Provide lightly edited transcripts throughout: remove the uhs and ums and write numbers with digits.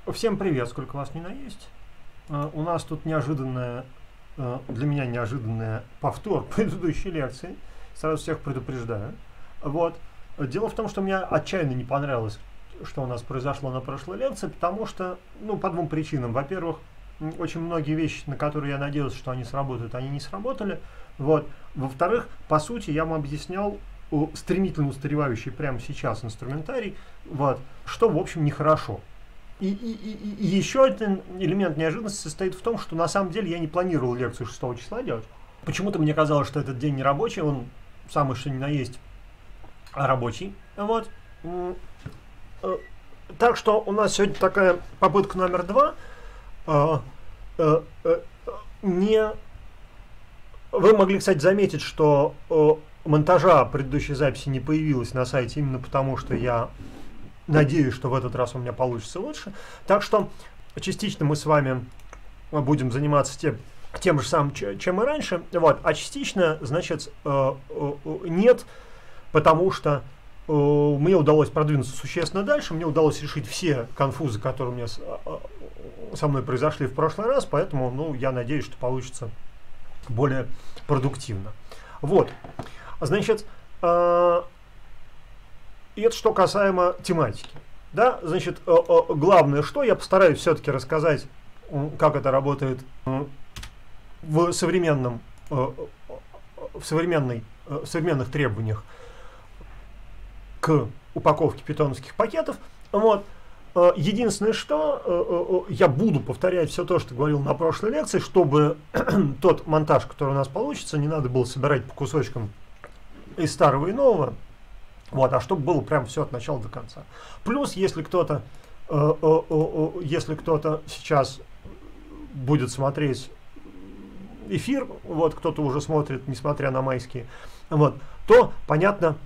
Всем привет, сколько вас ни на есть. У нас тут неожиданная, для меня неожиданная повтор предыдущей лекции. Сразу всех предупреждаю. Вот. Дело в том, что мне отчаянно не понравилось, что у нас произошло на прошлой лекции, потому что, по двум причинам. Во-первых, очень многие вещи, на которые я надеялся, что они сработают, они не сработали. Вот. Во-вторых, по сути, я вам объяснял стремительно устаревающий прямо сейчас инструментарий, вот, что, в общем, нехорошо. И еще один элемент неожиданности состоит в том, что на самом деле я не планировал лекцию 6 числа делать. Почему-то мне казалось, что этот день не рабочий, он самый что ни на есть рабочий. Вот. Так что у нас сегодня такая попытка номер 2. Вы могли, кстати, заметить, что монтажа предыдущей записи не появилось на сайте именно потому, что я надеюсь, что в этот раз у меня получится лучше. Так что частично мы с вами будем заниматься тем же самым, чем и раньше. Вот. А частично, значит, нет, потому что мне удалось продвинуться существенно дальше. Мне удалось решить все конфузы, которые у меня со мной произошли в прошлый раз. Поэтому я надеюсь, что получится более продуктивно. Вот. Значит, и это что касаемо тематики. Да, значит, главное, что я постараюсь все-таки рассказать, как это работает в современных требованиях к упаковке питоновских пакетов. Вот. Единственное, что я буду повторять все то, что говорил на прошлой лекции, чтобы тот монтаж, который у нас получится, не надо было собирать по кусочкам из старого и нового. Вот, а чтобы было прям все от начала до конца. Плюс, если кто-то сейчас будет смотреть эфир, вот, кто-то уже смотрит, несмотря на майские, вот, то понятно,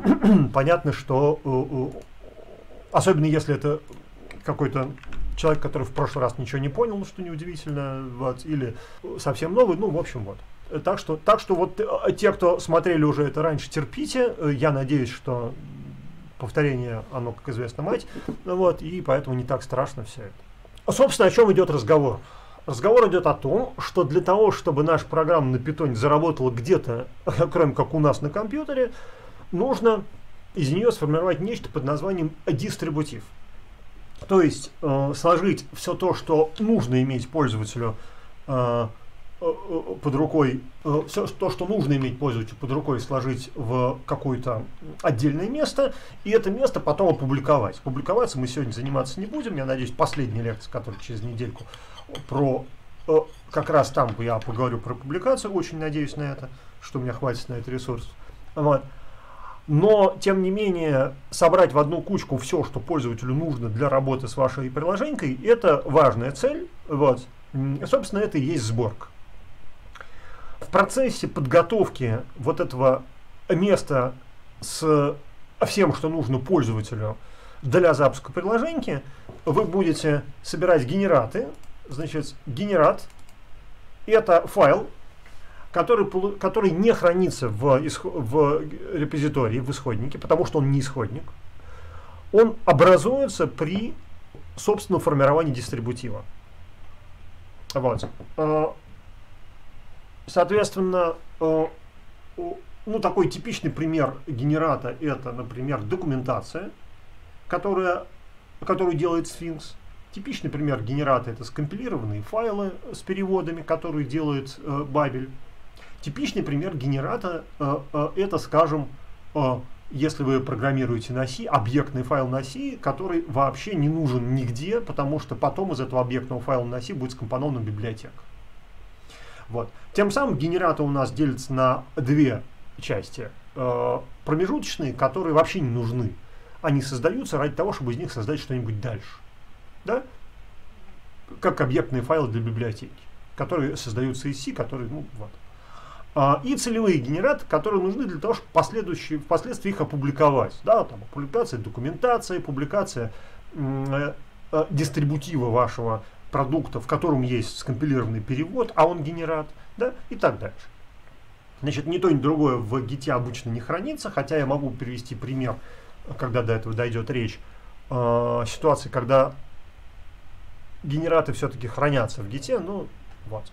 что особенно если это какой-то человек, который в прошлый раз ничего не понял, что неудивительно, вот, или совсем новый, в общем, вот. Так что вот те, кто смотрели уже это раньше, терпите. Я надеюсь, что повторение, оно, как известно, мать. Вот, и поэтому не так страшно все это. Собственно, о чем идет разговор? Разговор идет о том, что для того, чтобы наша программа на питоне заработала где-то, кроме как у нас на компьютере, нужно из нее сформировать нечто под названием дистрибутив. То есть сложить все то, что нужно иметь пользователю под рукой, все то, что нужно иметь пользователю под рукой, сложить в какое-то отдельное место, и это место потом опубликовать. Публиковаться мы сегодня заниматься не будем. Я надеюсь, последняя лекция, которая через недельку, как раз там я поговорю про публикацию, очень надеюсь на это, что у меня хватит на это ресурсов. Вот. Но, тем не менее, собрать в одну кучку все, что пользователю нужно для работы с вашей приложенькой, это важная цель. Вот. Собственно, это и есть сборка. В процессе подготовки вот этого места с всем, что нужно пользователю для запуска приложеньки, вы будете собирать генераты. Значит, генерат – это файл, который не хранится в репозитории, в исходнике, потому что он не исходник. Он образуется при собственном формировании дистрибутива. Вот. Соответственно, такой типичный пример генерата – это, например, документация, которую делает Sphinx. Типичный пример генерата – это скомпилированные файлы с переводами, которые делает Babel. Типичный пример генерата это, скажем, если вы программируете на C, объектный файл на C, который вообще не нужен нигде, потому что потом из этого объектного файла на C будет скомпонована библиотека. Вот. Тем самым генераты у нас делятся на две части. Промежуточные, которые вообще не нужны. Они создаются ради того, чтобы из них создать что-нибудь дальше. Да? Как объектные файлы для библиотеки, которые создаются из C, которые, вот. И целевые генераты, которые нужны для того, чтобы впоследствии их опубликовать. Да, там, публикация документации, публикация дистрибутива вашего продукта, в котором есть скомпилированный перевод, а он генерат, да, и так дальше. Значит, ни то, ни другое в гите обычно не хранится, хотя я могу привести пример, когда до этого дойдет речь, ситуации, когда генераты все-таки хранятся в гите, ну вот.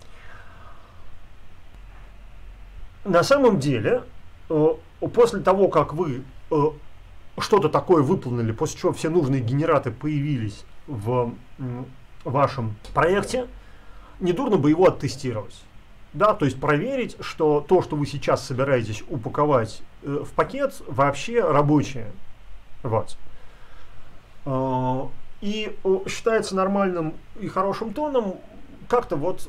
На самом деле, после того, как вы что-то такое выполнили, после чего все нужные генераты появились в вашем проекте, недурно бы его оттестировать. Да, то есть проверить, что то, что вы сейчас собираетесь упаковать в пакет, вообще рабочее. Вот. И считается нормальным и хорошим тоном как-то вот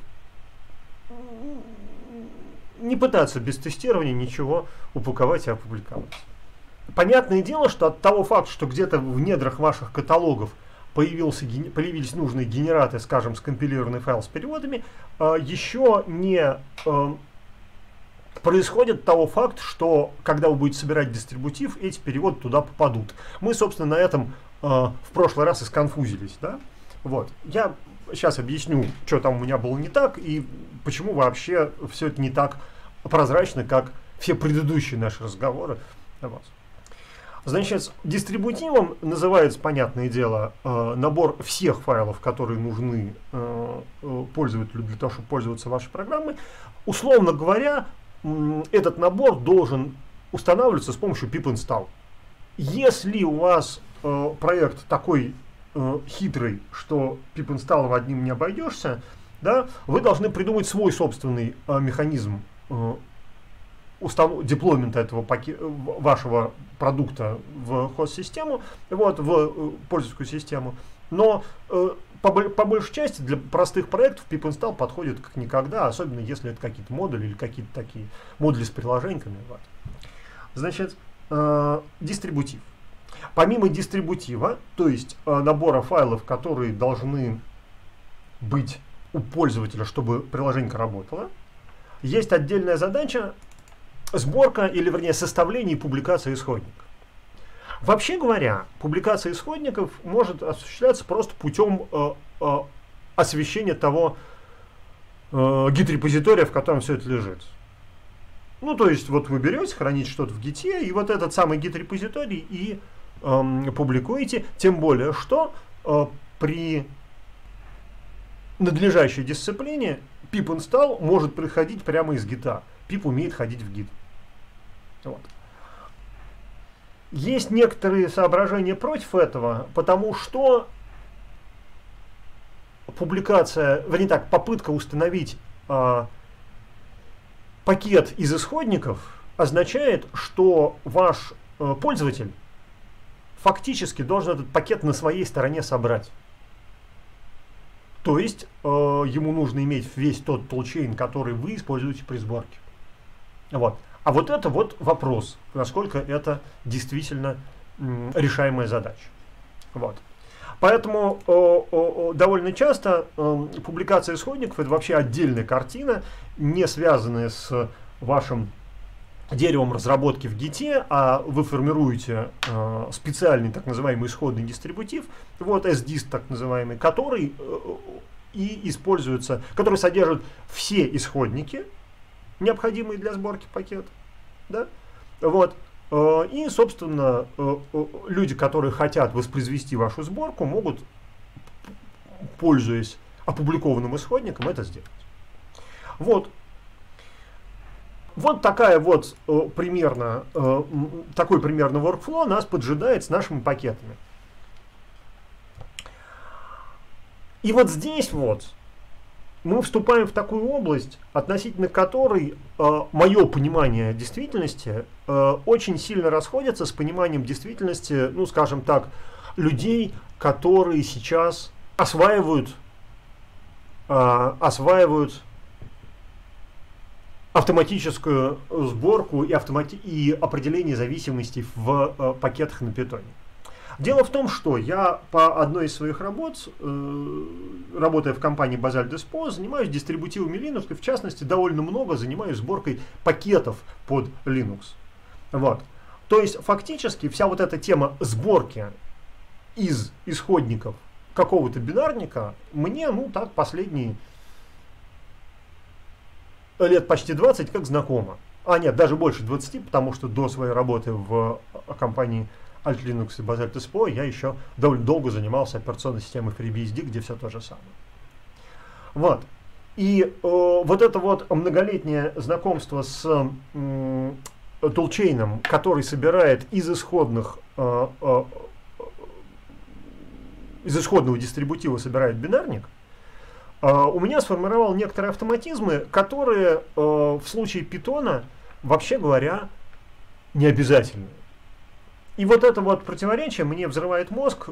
не пытаться без тестирования ничего упаковать и опубликовать. Понятное дело, что от того факта, что где-то в недрах ваших каталогов появились нужные генераты, скажем, скомпилированный файл с переводами, еще не происходит того факта, что когда вы будете собирать дистрибутив, эти переводы туда попадут. Мы, собственно, на этом в прошлый раз и сконфузились. Да? Вот. Я сейчас объясню, что там у меня было не так и почему вообще все это не так прозрачно, как все предыдущие наши разговоры. Вот. Значит, дистрибутивом называется, понятное дело, набор всех файлов, которые нужны пользователю для того, чтобы пользоваться вашей программой. Условно говоря, этот набор должен устанавливаться с помощью pip-install. Если у вас проект такой хитрый, что pip-install одним не обойдешься, да, вы должны придумать свой собственный механизм деплоймента этого вашего продукта в хост-систему, вот, в пользовательскую систему. Но по большей части для простых проектов pip-install подходит как никогда, особенно если это какие-то модули или какие-то такие модули с приложениями. Вот. Значит, дистрибутив. Помимо дистрибутива, то есть набора файлов, которые должны быть у пользователя, чтобы приложение работало, есть отдельная задача сборка, или вернее составление и публикация исходников. Вообще говоря, публикация исходников может осуществляться просто путем освещения того гит-репозитория, в котором все это лежит. Ну, то есть, вот вы берете, храните что-то в гите, и вот этот самый гит-репозиторий и публикуете, тем более, что при надлежащей дисциплине pip-install может происходить прямо из гита. Pip умеет ходить в гит. Вот. Есть некоторые соображения против этого, потому что публикация, вернее так, попытка установить пакет из исходников означает, что ваш пользователь фактически должен этот пакет на своей стороне собрать. То есть ему нужно иметь весь тот толчейн, который вы используете при сборке. Вот. А вот это вот вопрос, насколько это действительно решаемая задача. Вот. Поэтому довольно часто публикация исходников — это вообще отдельная картина, не связанная с вашим деревом разработки в гите, а вы формируете специальный так называемый исходный дистрибутив, вот SDIST так называемый, который и используется, который содержит все исходники, необходимые для сборки пакета. Да? Вот. И, собственно, люди, которые хотят воспроизвести вашу сборку, могут, пользуясь опубликованным исходником, это сделать. Вот. Вот такая вот примерно, такой примерно workflow нас поджидает с нашими пакетами. И вот здесь вот мы вступаем в такую область, относительно которой мое понимание действительности очень сильно расходится с пониманием действительности, ну, скажем так, людей, которые сейчас осваивают автоматическую сборку и определение зависимостей в пакетах на питоне. Дело в том, что я по одной из своих работ, работая в компании Basalt Dispo, занимаюсь дистрибутивами Linux, и в частности довольно много занимаюсь сборкой пакетов под Linux. Вот. То есть фактически вся вот эта тема сборки из исходников какого-то бинарника мне, ну так, последние лет почти 20 как знакомо. А нет, даже больше 20, потому что до своей работы в компании Alt Linux и Alt SPO я еще довольно долго занимался операционной системой FreeBSD, где все то же самое. Вот. И вот это вот многолетнее знакомство с Toolchain, который собирает из исходного дистрибутива собирает бинарник, у меня сформировал некоторые автоматизмы, которые в случае Python, вообще говоря, не обязательны. И вот это вот противоречие мне взрывает мозг.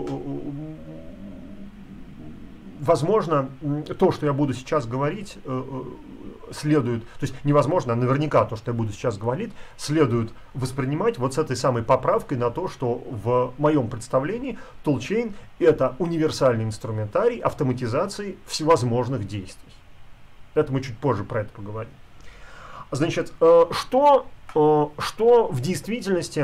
Возможно, то, что я буду сейчас говорить, следует, то есть невозможно, а наверняка то, что я буду сейчас говорить, следует воспринимать вот с этой самой поправкой на то, что в моем представлении Toolchain — это универсальный инструментарий автоматизации всевозможных действий. Это мы чуть позже про это поговорим. Значит, что в действительности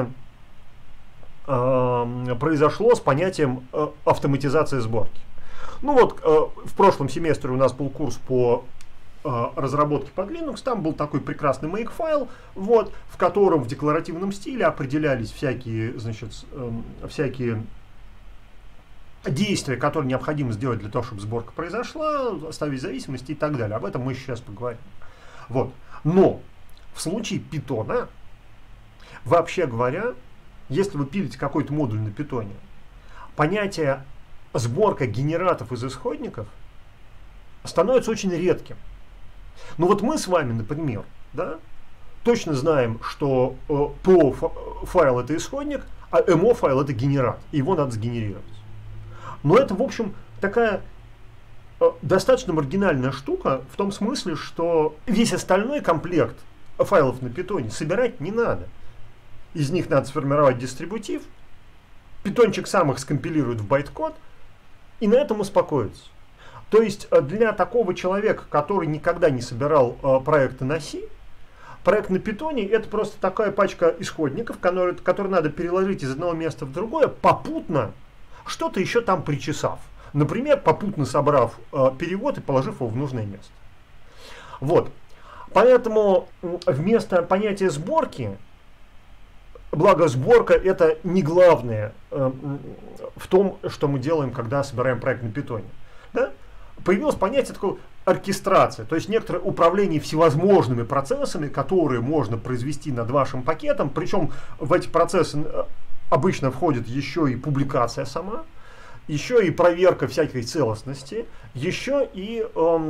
произошло с понятием автоматизации сборки? Ну вот, в прошлом семестре у нас был курс по разработке под Linux, там был такой прекрасный makefile, вот, в котором в декларативном стиле определялись всякие, значит, всякие действия, которые необходимо сделать для того, чтобы сборка произошла, оставить зависимости и так далее. Об этом мы сейчас поговорим. Вот. Но в случае Python, вообще говоря, если вы пилите какой-то модуль на Python, понятие сборка генератов из исходников становится очень редким. Ну вот мы с вами, например, да, точно знаем, что PO файл — это исходник, а MO файл — это генерат, и его надо сгенерировать. Но это, в общем, такая достаточно маргинальная штука, в том смысле, что весь остальной комплект файлов на Python собирать не надо. Из них надо сформировать дистрибутив, питончик сам их скомпилирует в байткод, и на этом успокоиться. То есть для такого человека, который никогда не собирал проекты на C, проект на Python — это просто такая пачка исходников, которые надо переложить из одного места в другое, попутно что-то еще там причесав. Например, попутно собрав перевод и положив его в нужное место. Вот. Поэтому вместо понятия сборки, благо сборка — это не главное в том, что мы делаем, когда собираем проект на Python, да? Появилось понятие такой оркестрации, то есть некоторое управление всевозможными процессами, которые можно произвести над вашим пакетом, причем в эти процессы обычно входит еще и публикация сама, еще и проверка всякой целостности, еще и,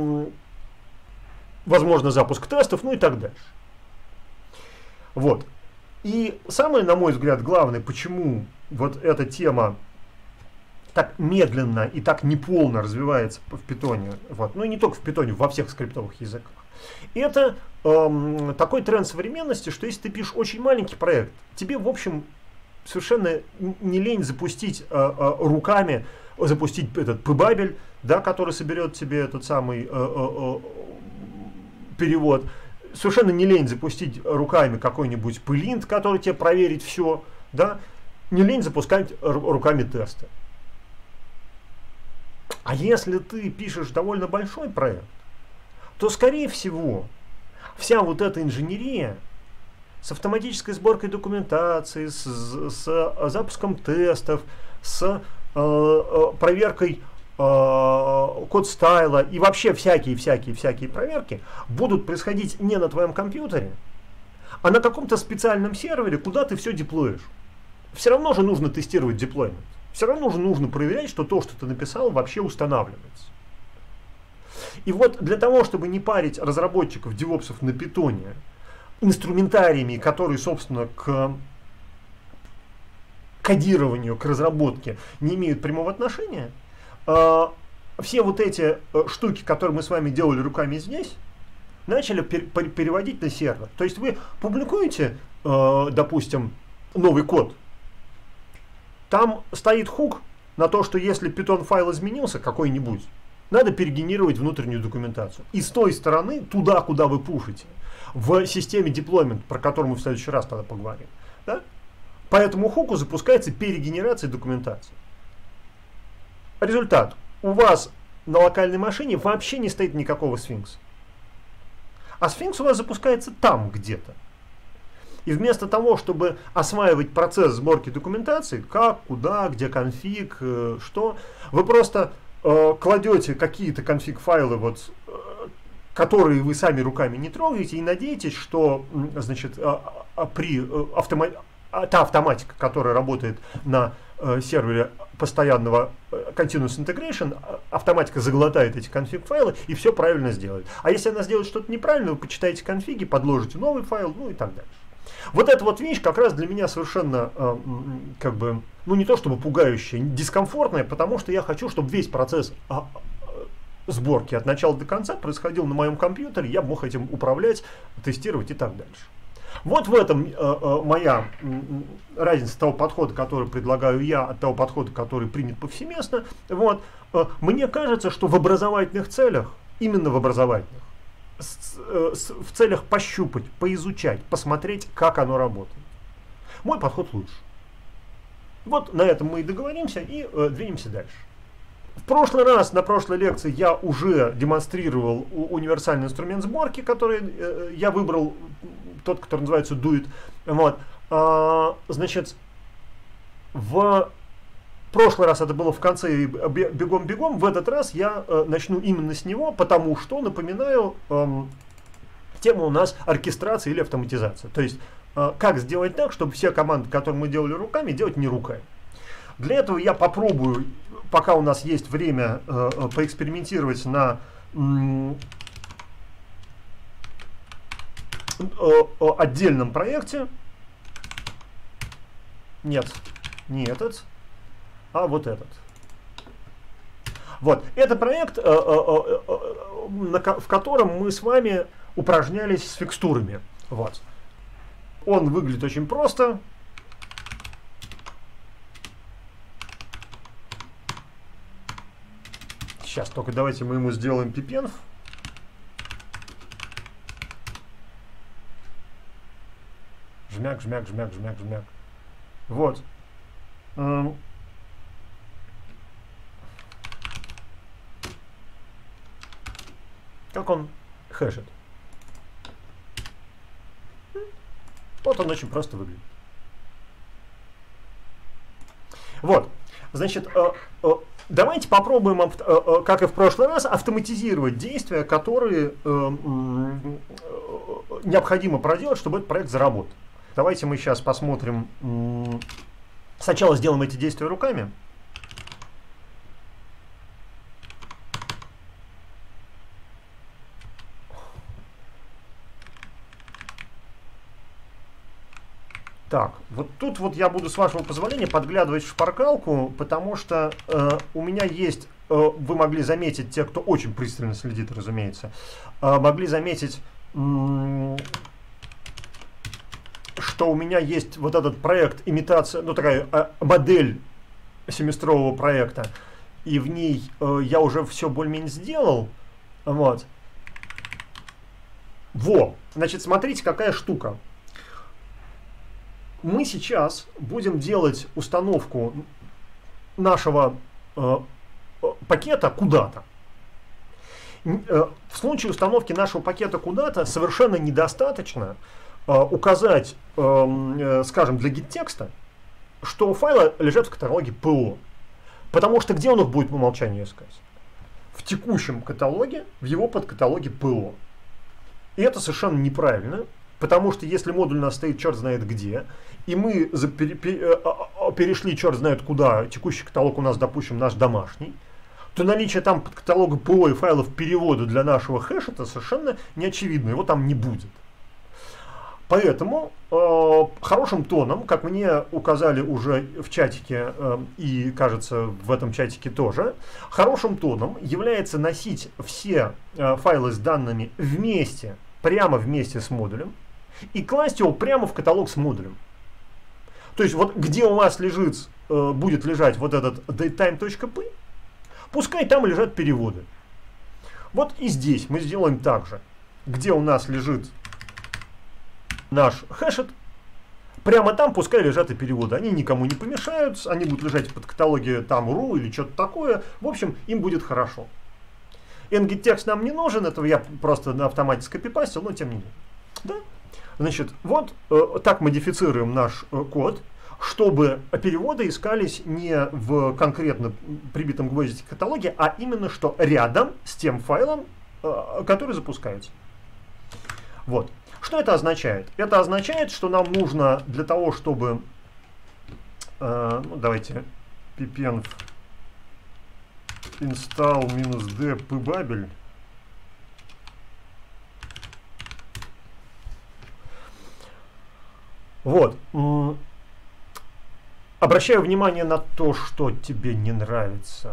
возможно, запуск тестов, ну и так дальше. Вот. И самое, на мой взгляд, главное, почему вот эта тема так медленно и так неполно развивается в Python, вот, ну и не только в Python, во всех скриптовых языках, это такой тренд современности, что если ты пишешь очень маленький проект, тебе, в общем, совершенно не лень запустить руками, запустить этот pbabel, да, который соберет тебе этот самый перевод. Совершенно не лень запустить руками какой-нибудь pylint, который тебе проверит все, да, не лень запускать руками тесты. А если ты пишешь довольно большой проект, то, скорее всего, вся вот эта инженерия с автоматической сборкой документации, с запуском тестов, с проверкой код стайла и вообще всякие проверки будут происходить не на твоем компьютере, а на каком-то специальном сервере, куда ты все деплоишь. Все равно же нужно тестировать деплоймент. Все равно же нужно проверять, что то, что ты написал, вообще устанавливается. И вот для того, чтобы не парить разработчиков, девопсов на Python инструментариями, которые, собственно, к кодированию, к разработке не имеют прямого отношения, все вот эти штуки, которые мы с вами делали руками здесь, начали переводить на сервер. То есть вы публикуете, допустим, новый код, там стоит хук на то, что если Python файл изменился какой-нибудь, надо перегенерировать внутреннюю документацию. И с той стороны, туда, куда вы пушите, в системе deployment, про которую мы в следующий раз тогда поговорим, да? По этому хуку запускается перегенерация документации. Результат. У вас на локальной машине вообще не стоит никакого сфинкса. А сфинкс у вас запускается там где-то. И вместо того, чтобы осваивать процесс сборки документации, как, куда, где конфиг, что, вы просто кладете какие-то конфиг-файлы, вот, которые вы сами руками не трогаете, и надеетесь, что, значит, при та автоматика, которая работает на сервере постоянного Continuous Integration, автоматика заглотает эти конфиг-файлы и все правильно сделает. А если она сделает что-то неправильно, вы почитаете конфиги, подложите новый файл, ну и так далее. Вот эта вот вещь как раз для меня совершенно, как бы, ну не то чтобы пугающая, дискомфортная, потому что я хочу, чтобы весь процесс сборки от начала до конца происходил на моем компьютере, я мог этим управлять, тестировать и так дальше. Вот в этом моя разница того подхода, который предлагаю я, от того подхода, который принят повсеместно. Вот. Мне кажется, что в образовательных целях, именно в образовательных, в целях пощупать, поизучать, посмотреть, как оно работает, мой подход лучше. Вот на этом мы и договоримся и двинемся дальше. В прошлый раз, на прошлой лекции, я уже демонстрировал универсальный инструмент сборки, который я выбрал, тот, который называется Duit. Вот. Значит, в прошлый раз это было в конце бегом-бегом, в этот раз я начну именно с него, потому что, напоминаю, тема у нас оркестрация или автоматизация. То есть, как сделать так, чтобы все команды, которые мы делали руками, делать не руками. Для этого я попробую, пока у нас есть время, поэкспериментировать на отдельном проекте. Нет, не этот, а вот этот. Вот, это проект, в котором мы с вами упражнялись с фикстурами. Вот. Он выглядит очень просто. Сейчас, только давайте мы ему сделаем пипенв. Жмяк, жмяк, жмяк, жмяк, жмяк. Вот. Как он хэшит. Вот он очень просто выглядит. Вот. Значит, давайте попробуем, как и в прошлый раз, автоматизировать действия, которые необходимо проделать, чтобы этот проект заработал. Давайте мы сейчас посмотрим. Сначала сделаем эти действия руками. Так, вот тут вот я буду, с вашего позволения, подглядывать в шпаргалку, потому что у меня есть, вы могли заметить, те, кто очень пристально следит, разумеется, могли заметить, что у меня есть вот этот проект имитация, ну такая модель семестрового проекта, и в ней я уже все более-менее сделал. Вот. Во, значит, смотрите, какая штука. Мы сейчас будем делать установку нашего пакета куда-то. В случае установки нашего пакета куда-то совершенно недостаточно указать, скажем, для гид-текста, что файлы лежат в каталоге ПО. Потому что где он их будет по умолчанию искать? В текущем каталоге, в его подкаталоге ПО. И это совершенно неправильно. Потому что если модуль у нас стоит черт знает где, и мы перешли черт знает куда, текущий каталог у нас, допустим, наш домашний, то наличие там подкаталога ПО и файлов перевода для нашего хэша это совершенно не очевидно, его там не будет. Поэтому хорошим тоном, как мне указали уже в чатике, и кажется в этом чатике тоже, хорошим тоном является носить все файлы с данными вместе, прямо вместе с модулем, и класть его прямо в каталог с модулем. То есть вот где у вас лежит, будет лежать вот этот datetime.p, пускай там лежат переводы. Вот и здесь мы сделаем так же. Где у нас лежит наш хэшет, прямо там пускай лежат и переводы. Они никому не помешают, они будут лежать под каталоге там ru или что-то такое. В общем, им будет хорошо. ngit-текст нам не нужен, этого я просто на автомате скопипастил, но тем не менее. Да? Значит, вот так модифицируем наш код, чтобы переводы искались не в конкретно прибитом гвоздике каталоге, а именно что рядом с тем файлом, который запускается. Вот. Что это означает? Это означает, что нам нужно для того, чтобы... ну, давайте ppn install -d pybabel. Вот. Обращаю внимание на то, что тебе не нравится.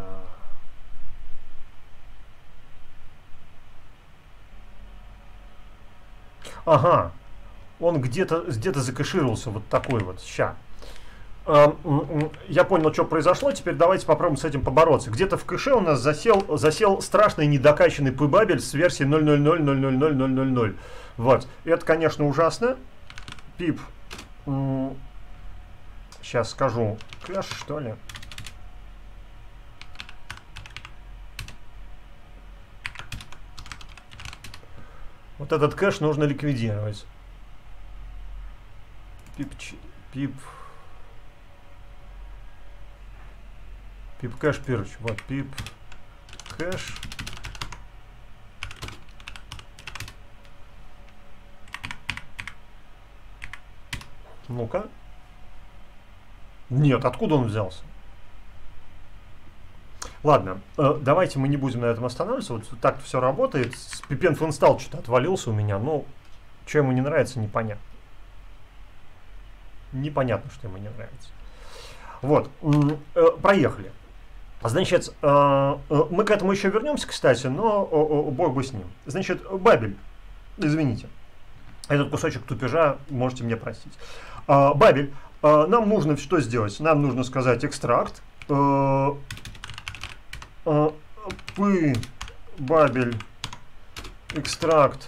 Ага. Он где-то закэшировался вот такой вот. Ща. Я понял, что произошло. Теперь давайте попробуем с этим побороться. Где-то в кэше у нас засел страшный недокачанный pybabel с версией 0.0.0.0.0.0.0.0. Вот. Это, конечно, ужасно. Pip. Сейчас скажу. Кэш, что ли? Вот этот кэш нужно ликвидировать. Pip кэш purge. Вот pip кэш. Ну-ка. Нет, откуда он взялся? Ладно, давайте мы не будем на этом останавливаться. Вот так все работает. Pipn install что-то отвалился у меня. Ну, что ему не нравится, непонятно. Непонятно, что ему не нравится. Вот, проехали. Значит, мы к этому еще вернемся, кстати, но бог бы с ним. Значит, Бабель, извините, этот кусочек тупежа можете мне простить. Бабель, нам нужно что сделать? Нам нужно сказать экстракт pybabel экстракт,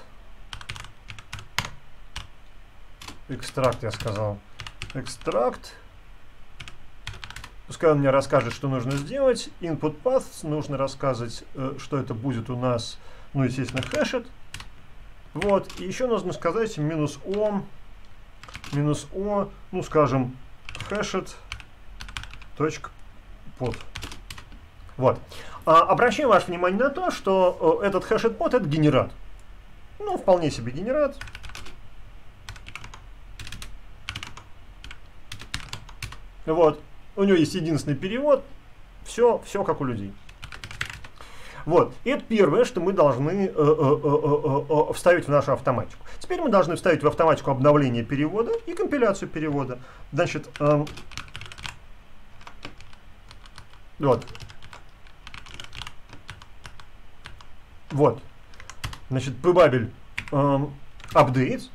я сказал, экстракт. Пускай он мне расскажет, что нужно сделать. Input path нужно рассказывать, что это будет у нас, ну, естественно, хэшит. Вот, и еще нужно сказать -o, ну, скажем, hashed.pod. Вот. Обращаю ваше внимание на то, что этот hashed.pod это генерат. Ну, вполне себе генерат. Вот. У него есть единственный перевод. Все как у людей. Вот. И это первое, что мы должны вставить в нашу автоматику. Теперь мы должны вставить в автоматику обновление перевода и компиляцию перевода. Значит, вот. Вот. Значит, pybabel update.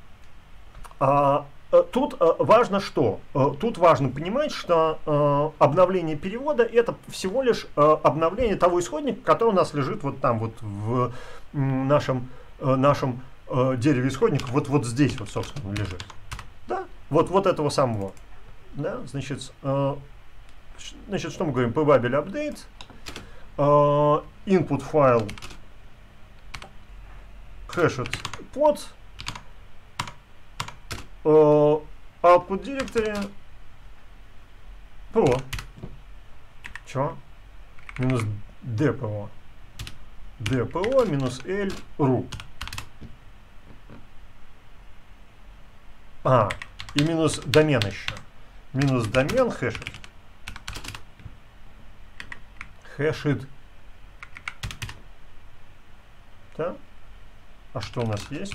Тут важно что? Тут важно понимать, что обновление перевода это всего лишь обновление того исходника, который у нас лежит вот там вот в нашем дереве исходников, вот здесь вот, собственно, лежит. Да? Вот этого самого. Да? Значит, что мы говорим? pybabel update, input файл hashed.pod, output directory pro. Чё? Минус dpo. dpo минус l ru. И минус домен еще. Минус домен hashed. Hashed. Да? А что у нас есть?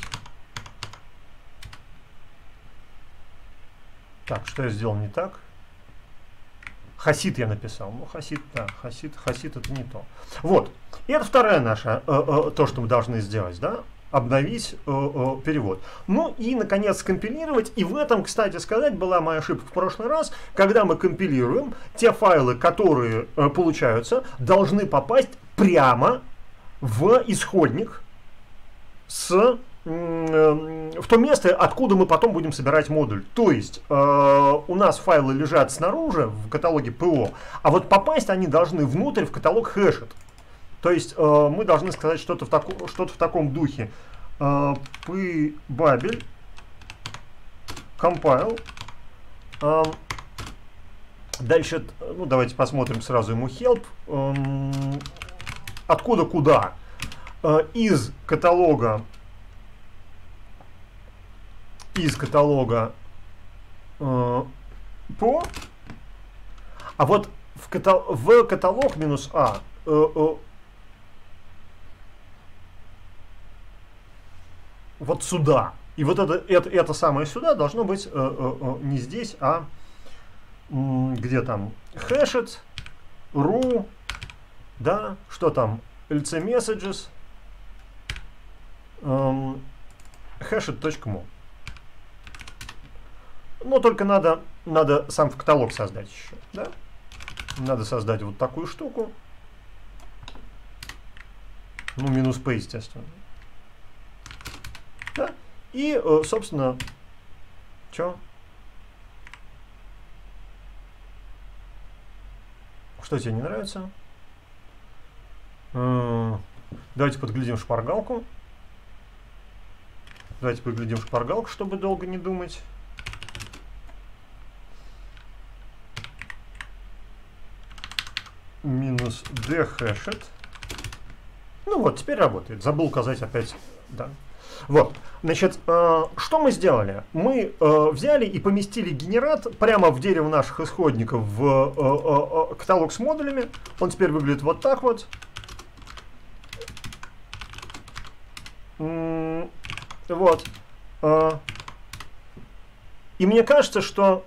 Так, что я сделал не так? Хасид я написал. Ну, хасид, да, хасид это не то. Вот. И это вторая наша, то, что мы должны сделать, да? Обновить перевод. Ну и, наконец, скомпилировать. И в этом, кстати сказать, была моя ошибка в прошлый раз. Когда мы компилируем, те файлы, которые получаются, должны попасть прямо в исходник в то место, откуда мы потом будем собирать модуль. То есть у нас файлы лежат снаружи в каталоге PO, а вот попасть они должны внутрь в каталог hashed. То есть мы должны сказать что-то в таком духе. Pybabel compile. Дальше, ну, давайте посмотрим сразу ему help. Откуда куда? Из каталога по. А вот в каталог минус А вот сюда. И вот это самое сюда должно быть не здесь, а где там hashed, ru, да, что там, lc messages, hashed.mo. Но только надо сам в каталог создать еще, да? Надо создать вот такую штуку. Ну, минус p, естественно. Да? И, собственно, что? Что тебе не нравится? Давайте подглядим шпаргалку. Чтобы долго не думать. Минус dhashed. Ну вот, теперь работает. Забыл указать опять. Да. Вот. Значит, что мы сделали? Мы взяли и поместили генерат прямо в дерево наших исходников в каталог с модулями. Он теперь выглядит вот так вот. Вот. И мне кажется, что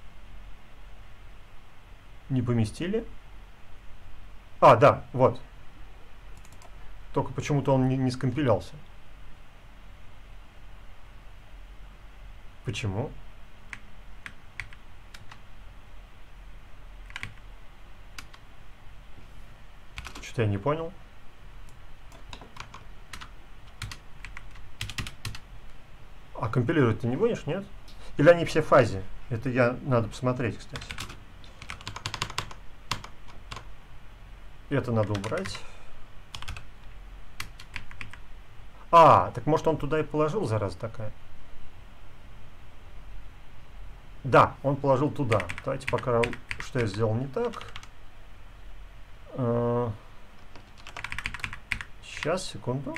не поместили. А, да, вот. Только почему-то он не скомпилялся. Почему? Что-то я не понял. А компилировать ты не будешь, нет? Или они все в фазе? Это надо посмотреть, кстати. Это надо убрать. А, так может он туда и положил, зараза такая? Да, он положил туда. Давайте пока, что я сделал не так. Сейчас, секунду.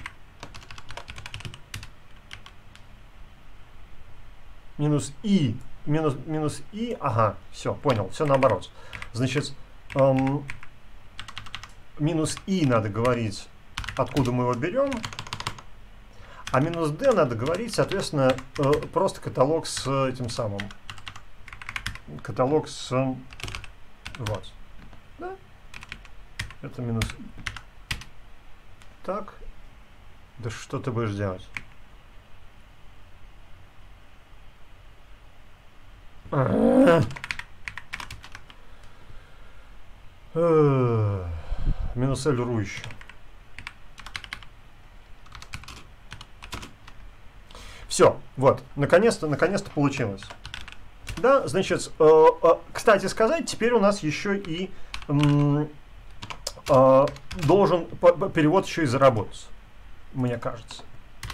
Минус и. Минус и. Ага, все, понял. Все наоборот. Значит, минус и надо говорить, откуда мы его берем. А минус d надо говорить, соответственно, просто каталог с этим самым. Каталог с... Вот. Да? Это минус... Так. Да что ты будешь делать? Минус L ру еще. Все, вот, наконец-то получилось. Да, значит, кстати сказать, теперь у нас еще и должен перевод еще и заработать, мне кажется.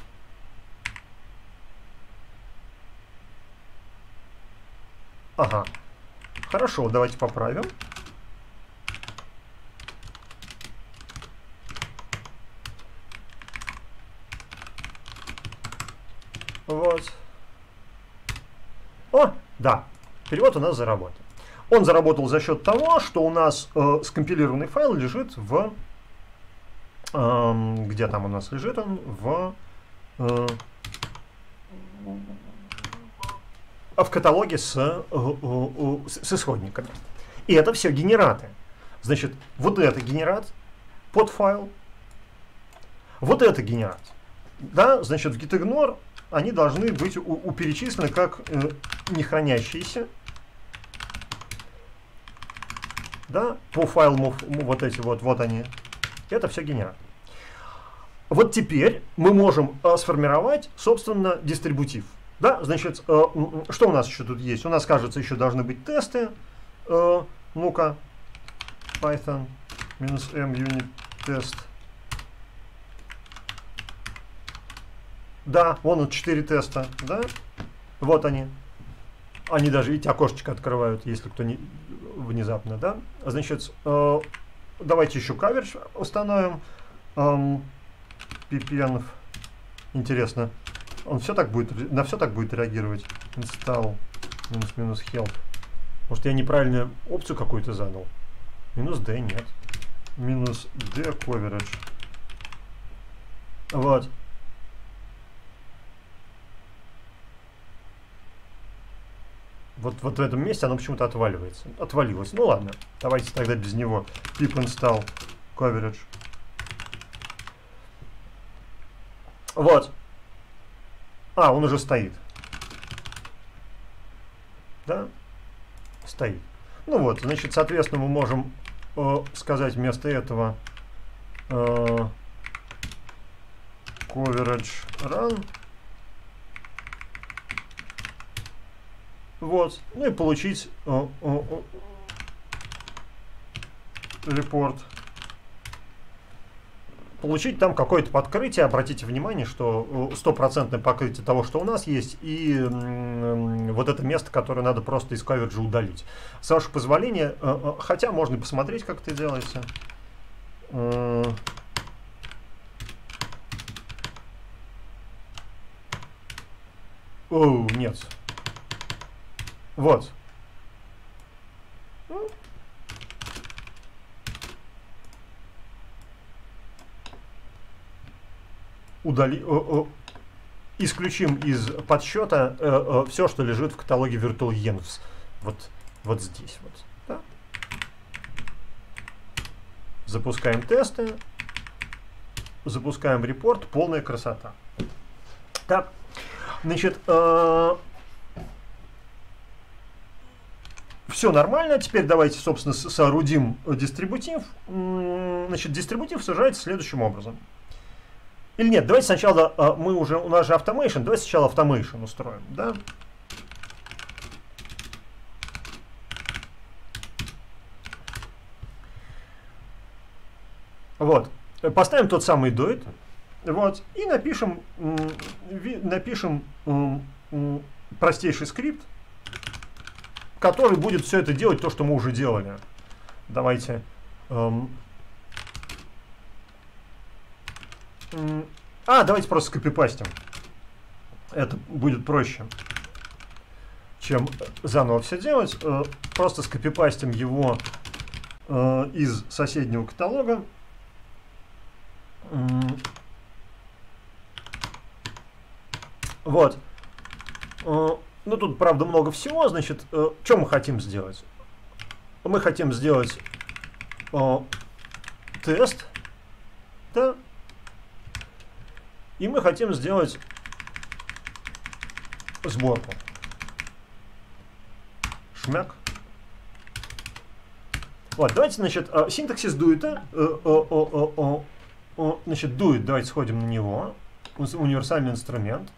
Ага, хорошо, давайте поправим. Вот. О, да, перевод у нас заработал. Он заработал за счет того, что у нас скомпилированный файл лежит в... где там у нас лежит он? В каталоге с исходниками. И это все генераты. Значит, вот это генерат под файл. Вот это генерат. Да, значит, в gitignore они должны быть перечислены как не хранящиеся. Да, по файлу вот эти вот они. Это все генерат. Вот теперь мы можем сформировать, собственно, дистрибутив. Да, значит, что у нас еще тут есть? У нас, кажется, еще должны быть тесты. Ну-ка, Python -m unit test. Да, вон 4 теста, да? Вот они. Они даже, видите, окошечко открывают, если кто не внезапно, да? Значит, давайте еще coverage установим. ppn. Интересно, он все так будет, на все так будет реагировать? Install минус help. Может, я неправильную опцию какую-то задал? Минус D, нет. Минус D coverage. Вот. Вот в этом месте оно почему-то отваливается. Отвалилось. Ну ладно, давайте тогда без него. Pip install coverage. Вот. А, он уже стоит. Да? Стоит. Ну вот, значит, соответственно, мы можем сказать вместо этого coverage run. Вот. Ну и получить репорт. Получить там какое-то подкрытие. Обратите внимание, что стопроцентное покрытие того, что у нас есть, и вот это место, которое надо просто из коверджа удалить. С вашего позволения, хотя можно и посмотреть, как это делается. О, нет. Вот. Исключим из подсчета все, что лежит в каталоге VirtualEnv. Вот здесь вот. Да? Запускаем тесты. Запускаем репорт. Полная красота. Так. Значит, все нормально. Теперь давайте, собственно, соорудим дистрибутив. Значит, дистрибутив сажается следующим образом. Или нет, давайте сначала, у нас же automation, давайте сначала automation устроим, да? Вот, поставим тот самый doit, вот, и напишем простейший скрипт, который будет все это делать, то, что мы уже делали. Давайте... давайте просто скопипастим. Это будет проще, чем заново все делать. Просто скопипастим его из соседнего каталога. Вот. Ну, тут, правда, много всего. Значит, что мы хотим сделать? Мы хотим сделать тест. Да. И мы хотим сделать сборку. Шмяк. Вот, давайте, значит, синтаксис дуэта. Значит, дует, давайте сходим на него. Универсальный инструмент.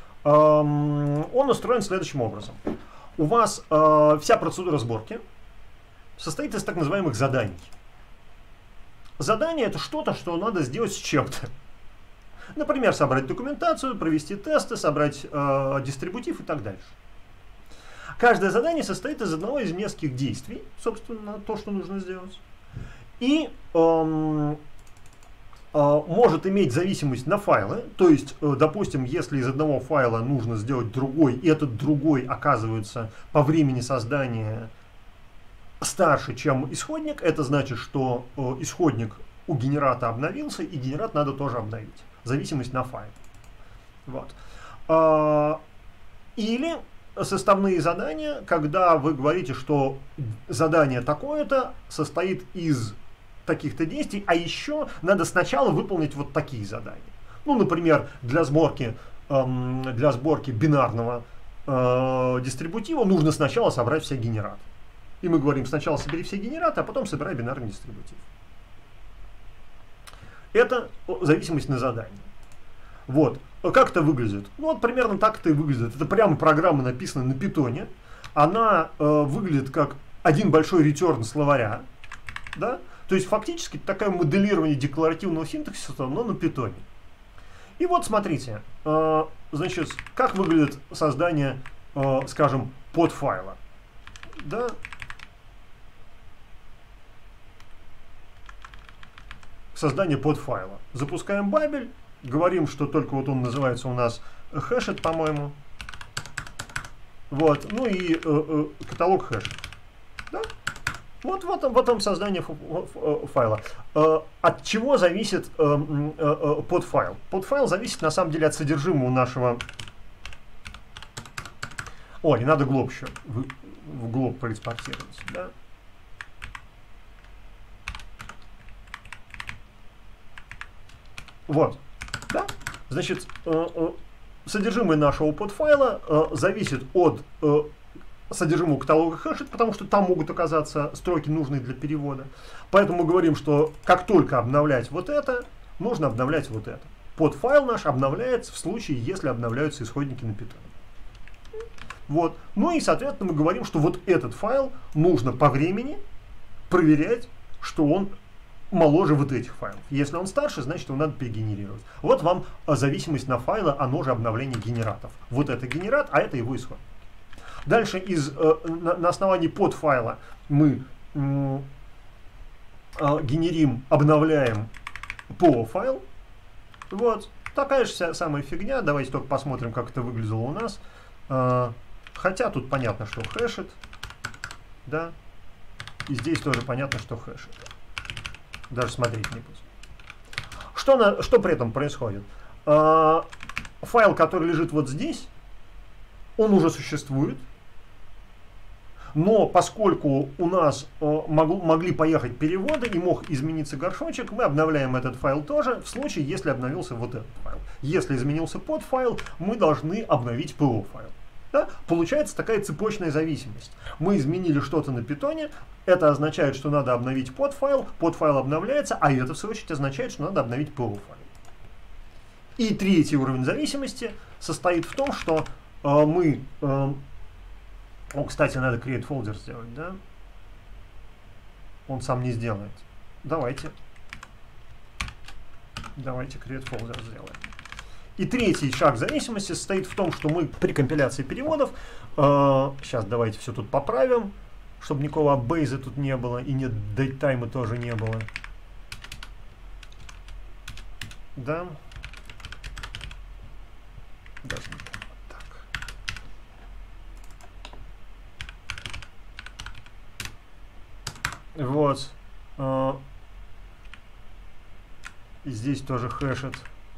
Он устроен следующим образом. У вас вся процедура сборки состоит из так называемых заданий. Задание — это что-то, что надо сделать с чем-то. Например, собрать документацию, провести тесты, собрать дистрибутив и так дальше. Каждое задание состоит из одного из нескольких действий, собственно, то, что нужно сделать. И может иметь зависимость на файлы. То есть, допустим, если из одного файла нужно сделать другой, и этот другой оказывается по времени создания старше, чем исходник, это значит, что исходник у генерата обновился, и генерат надо тоже обновить. Зависимость на файл. Вот. Или составные задания, когда вы говорите, что задание такое-то состоит из таких-то действий, а еще надо сначала выполнить вот такие задания. Ну, например, для сборки бинарного дистрибутива нужно сначала собрать все генераты. И мы говорим, сначала собери все генераты, а потом собирай бинарный дистрибутив. Это зависимость на задание. Вот. Как это выглядит? Ну, вот примерно так это и выглядит. Это прямо программа, написана на питоне. Она выглядит как один большой return словаря. Да? То есть, фактически, такое моделирование декларативного синтаксиса, но на питоне. И вот, смотрите. Значит, как выглядит создание, скажем, подфайла. Да? Создание подфайла. Запускаем Babel, говорим, что только вот он называется у нас hashed, по-моему. Вот, ну и каталог хэш. Да? Вот в этом создание файла. От чего зависит подфайл? Подфайл зависит на самом деле от содержимого нашего... О, не надо глоб еще в глоб проэкспортировать. Да? Вот. Да? Значит, содержимое нашего подфайла зависит от содержимого каталога хэшит, потому что там могут оказаться строки, нужные для перевода. Поэтому мы говорим, что как только обновлять вот это, нужно обновлять вот это. Подфайл наш обновляется в случае, если обновляются исходники на Python. Вот. Ну и, соответственно, мы говорим, что вот этот файл нужно по времени проверять, что он моложе вот этих файлов. Если он старше, значит, его надо перегенерировать. Вот вам зависимость на файлы, оно же обновление генератов. Вот это генерат, а это его исход. Дальше на основании подфайла мы генерим, обновляем PO-файл. Вот. Такая же самая фигня. Давайте только посмотрим, как это выглядело у нас. Хотя тут понятно, что хэшит. Да. И здесь тоже понятно, что хэшит. Даже смотреть не буду. Что при этом происходит? Файл, который лежит вот здесь, он уже существует. Но поскольку у нас могли поехать переводы и мог измениться горшочек, мы обновляем этот файл тоже, в случае, если обновился вот этот файл. Если изменился подфайл, мы должны обновить PO-файл. Да? Получается такая цепочная зависимость. Мы изменили что-то на питоне, это означает, что надо обновить подфайл обновляется, а это в свою очередь означает, что надо обновить PO-файл. И третий уровень зависимости состоит в том, что мы... О, кстати, надо create folder сделать, да? Он сам не сделает. Давайте create folder сделаем. И третий шаг зависимости состоит в том, что мы при компиляции переводов, сейчас давайте все тут поправим, чтобы никакого апбейза тут не было, и нет datetime тоже не было. Да. Даже не так. Вот. И здесь тоже хэшит.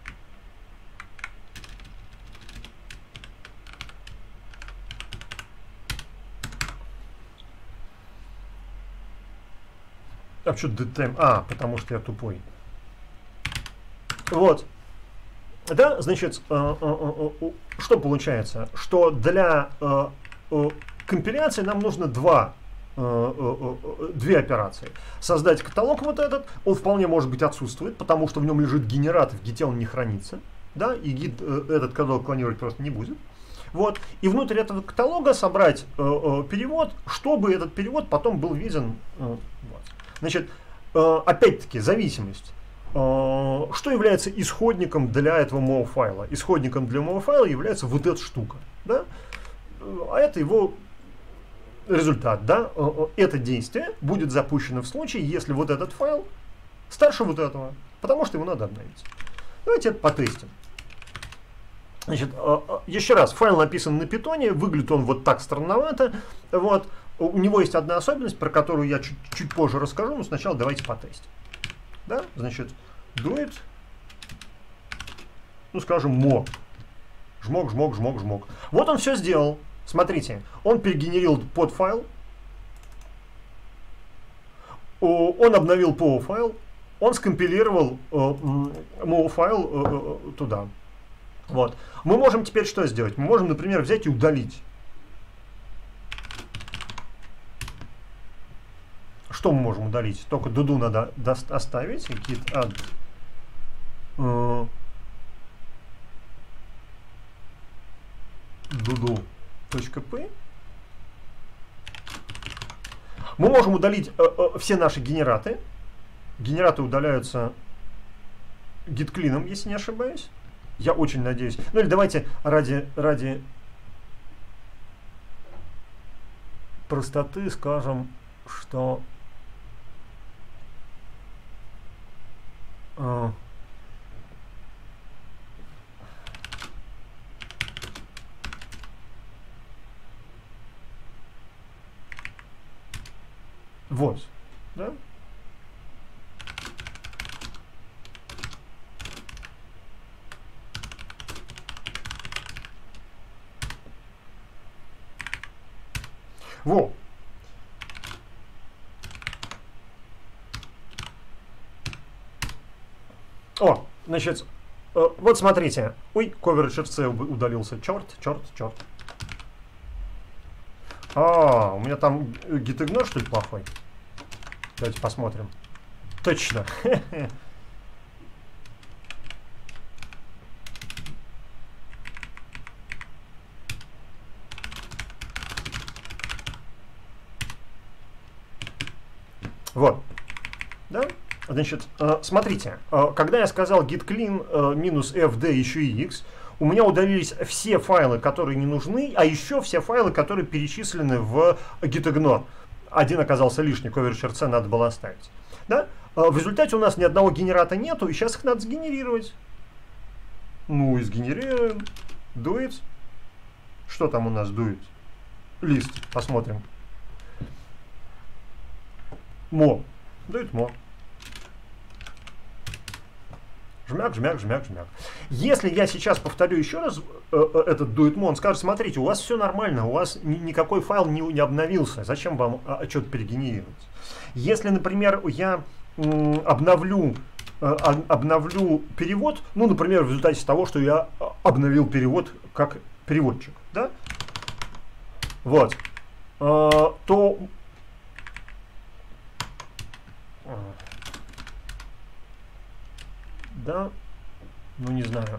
А что datetime? Потому что я тупой. Вот. Да, значит, что получается? Что для компиляции нам нужно две операции. Создать каталог вот этот, он вполне может быть отсутствует, потому что в нем лежит генерат, в гите он не хранится, да, и гид этот каталог клонировать просто не будет. Вот. И внутрь этого каталога собрать перевод, чтобы этот перевод потом был виден. Вот. Значит, опять-таки, зависимость. Что является исходником для этого MO-файла? Исходником для MO-файла является вот эта штука. Да? А это его результат. Да? Это действие будет запущено в случае, если вот этот файл старше вот этого. Потому что его надо обновить. Давайте это потестим. Значит, еще раз, файл написан на питоне, выглядит он вот так странновато. Вот. У него есть одна особенность, про которую я чуть позже расскажу, но сначала давайте потестим. Да? Значит, duet, ну скажем, mo. Жмок. Вот он все сделал. Смотрите, он перегенерил подфайл, он обновил PO-файл, он скомпилировал mo-файл туда. Вот. Мы можем теперь что сделать? Мы можем, например, взять и удалить. Что мы можем удалить? Только дуду надо оставить. Git add dudu.p. Мы можем удалить все наши генераты. Генераты удаляются git clean, если не ошибаюсь. Я очень надеюсь. Ну или давайте ради простоты скажем, что вот, да? Во. О, значит, вот смотрите. Ой, coverage RC удалился. Черт. А, у меня там gitignore, что ли, плохой? Давайте посмотрим. Точно. Вот. Да? Значит, смотрите, когда я сказал git clean минус fd еще и x, у меня удалились все файлы, которые не нужны, а еще все файлы, которые перечислены в gitignore. Один оказался лишний, coverage RC надо было оставить. Да? В результате у нас ни одного генерата нету, и сейчас их надо сгенерировать. Ну и сгенерируем. Duet. Что там у нас duet? Лист. Посмотрим. Mo. Duet mo. Жмяк. Если я сейчас повторю еще раз этот duetmo, он скажет: смотрите, у вас все нормально, у вас никакой файл не обновился, зачем вам что-то перегенерировать? Если, например, я обновлю перевод, ну, например, в результате того, что я обновил перевод как переводчик, да, вот, то да, ну не знаю.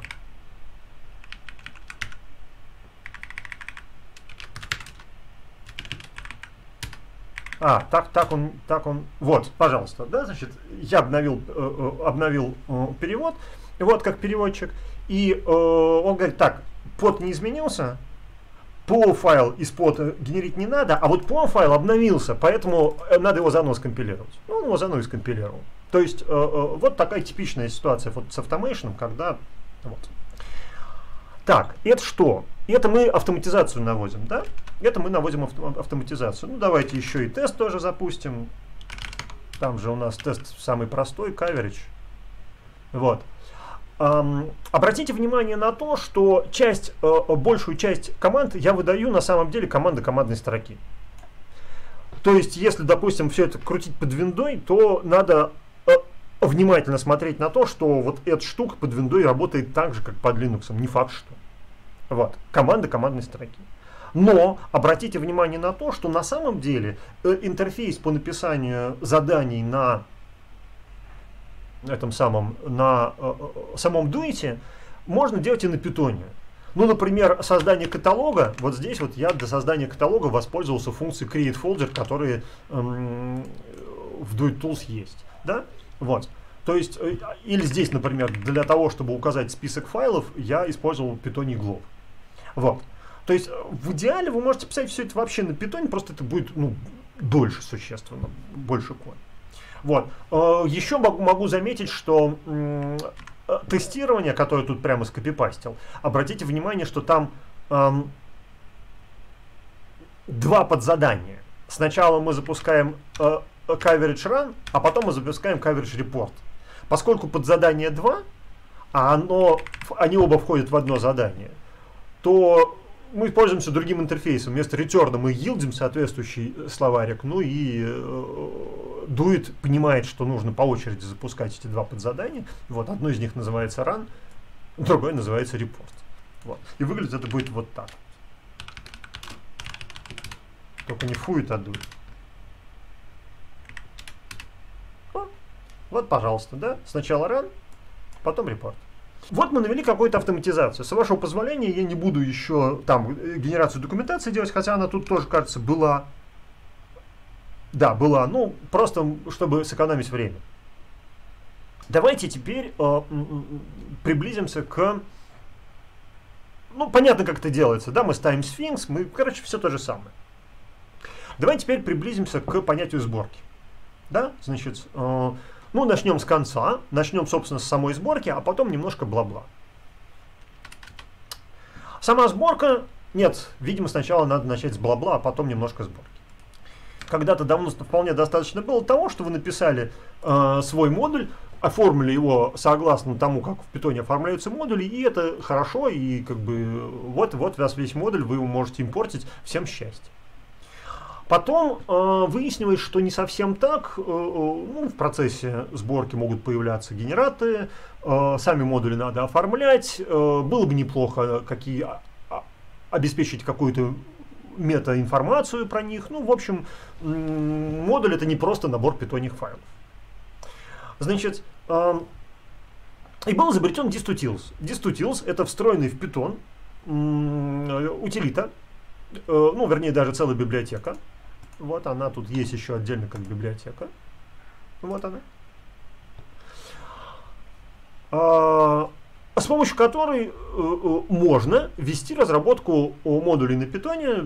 Так он, вот, пожалуйста, да, значит, я обновил перевод, вот как переводчик, и он говорит: так, под не изменился, PO файл из под генерить не надо, а вот PO файл обновился, поэтому надо его заново скомпилировать. Ну, он его заново скомпилировал. То есть вот такая типичная ситуация вот с автомейшном, когда вот. Так, это что? Это мы автоматизацию наводим, да? Это мы наводим автоматизацию. Ну, давайте еще и тест тоже запустим. Там же у нас тест самый простой, coverage. Вот. Обратите внимание на то, что большую часть команд я выдаю на самом деле команды командной строки. То есть, если, допустим, все это крутить под виндой, то надо внимательно смотреть на то, что вот эта штука под виндой работает так же, как под Linux. Не факт, что. Вот. Команда командной строки. Но обратите внимание на то, что на самом деле интерфейс по написанию заданий на самом дуэте можно делать и на питоне. Ну, например, создание каталога. Вот здесь вот я для создания каталога воспользовался функцией createFolder, которые в DuetTools есть. Да? Вот. То есть, или здесь, например, для того, чтобы указать список файлов, я использовал Python Glob. Вот. То есть, в идеале вы можете писать все это вообще на питоне, просто это будет, ну, дольше существенно, больше код. Вот. Еще могу заметить, что тестирование, которое тут прямо скопипастил, обратите внимание, что там два подзадания. Сначала мы запускаем coverage run, а потом мы запускаем coverage report. Поскольку подзадание 2, а они оба входят в одно задание, то мы пользуемся другим интерфейсом. Вместо return мы yieldим соответствующий словарик. Ну и Duet понимает, что нужно по очереди запускать эти два подзадания. Вот, одно из них называется run, другое называется report. Вот. И выглядит это будет вот так. Только не фует, а Duet. Вот, пожалуйста, да? Сначала run, потом report. Вот мы навели какую-то автоматизацию. С вашего позволения я не буду еще там генерацию документации делать, хотя она тут тоже, кажется, была. Да, была. Ну, просто чтобы сэкономить время. Давайте теперь приблизимся к... Ну, понятно, как это делается. Да, мы ставим Sphinx, короче, все то же самое. Давайте теперь приблизимся к понятию сборки. Да, значит, ну, начнем с конца, начнем, собственно, с самой сборки, а потом немножко бла-бла. Сама сборка, нет, видимо, сначала надо начать с бла-бла, а потом немножко сборки. Когда-то давно вполне достаточно было того, что вы написали свой модуль, оформили его согласно тому, как в Python оформляются модули, и это хорошо, и как бы вот у вас весь модуль, вы его можете импортить, всем счастья. Потом выяснилось, что не совсем так, ну, в процессе сборки могут появляться генераторы, сами модули надо оформлять, было бы неплохо обеспечить какую-то мета-информацию про них. Ну, в общем, модуль — это не просто набор питонных файлов. Значит, и был изобретен DistuTools. DistuTools — это встроенный в Python утилита, ну, вернее, даже целая библиотека. Вот она тут есть еще отдельно как библиотека. Вот она. С помощью которой можно вести разработку модулей на Python,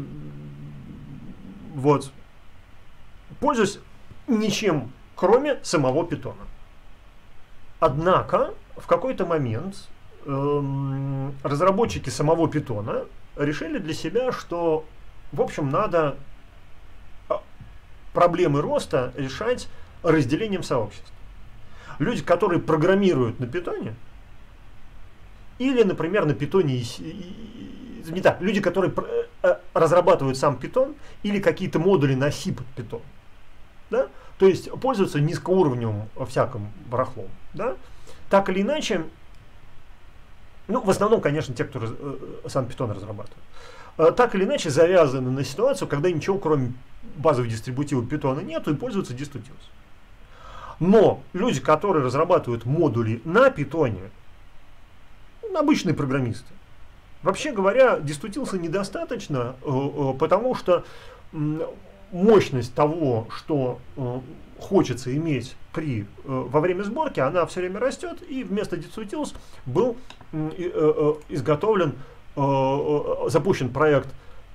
вот, пользуясь ничем, кроме самого Python. Однако, в какой-то момент разработчики самого Python решили для себя, что, в общем, надо проблемы роста решать разделением сообществ. Люди, которые программируют на Python, или, например, на Python, не так, люди, которые разрабатывают сам Python, или какие-то модули на C под Python, да? То есть пользуются низкоуровневым всяким барахлом, да? Так или иначе, ну, в основном, конечно, те, кто сам Python разрабатывает, так или иначе завязаны на ситуацию, когда ничего, кроме базовых дистрибутивов Python нету, и пользуются DistuTools. Но люди, которые разрабатывают модули на Python, обычные программисты, вообще говоря, DistuTools недостаточно, потому что мощность того, что хочется иметь во время сборки, она все время растет, и вместо DistuTools был изготовлен, запущен проект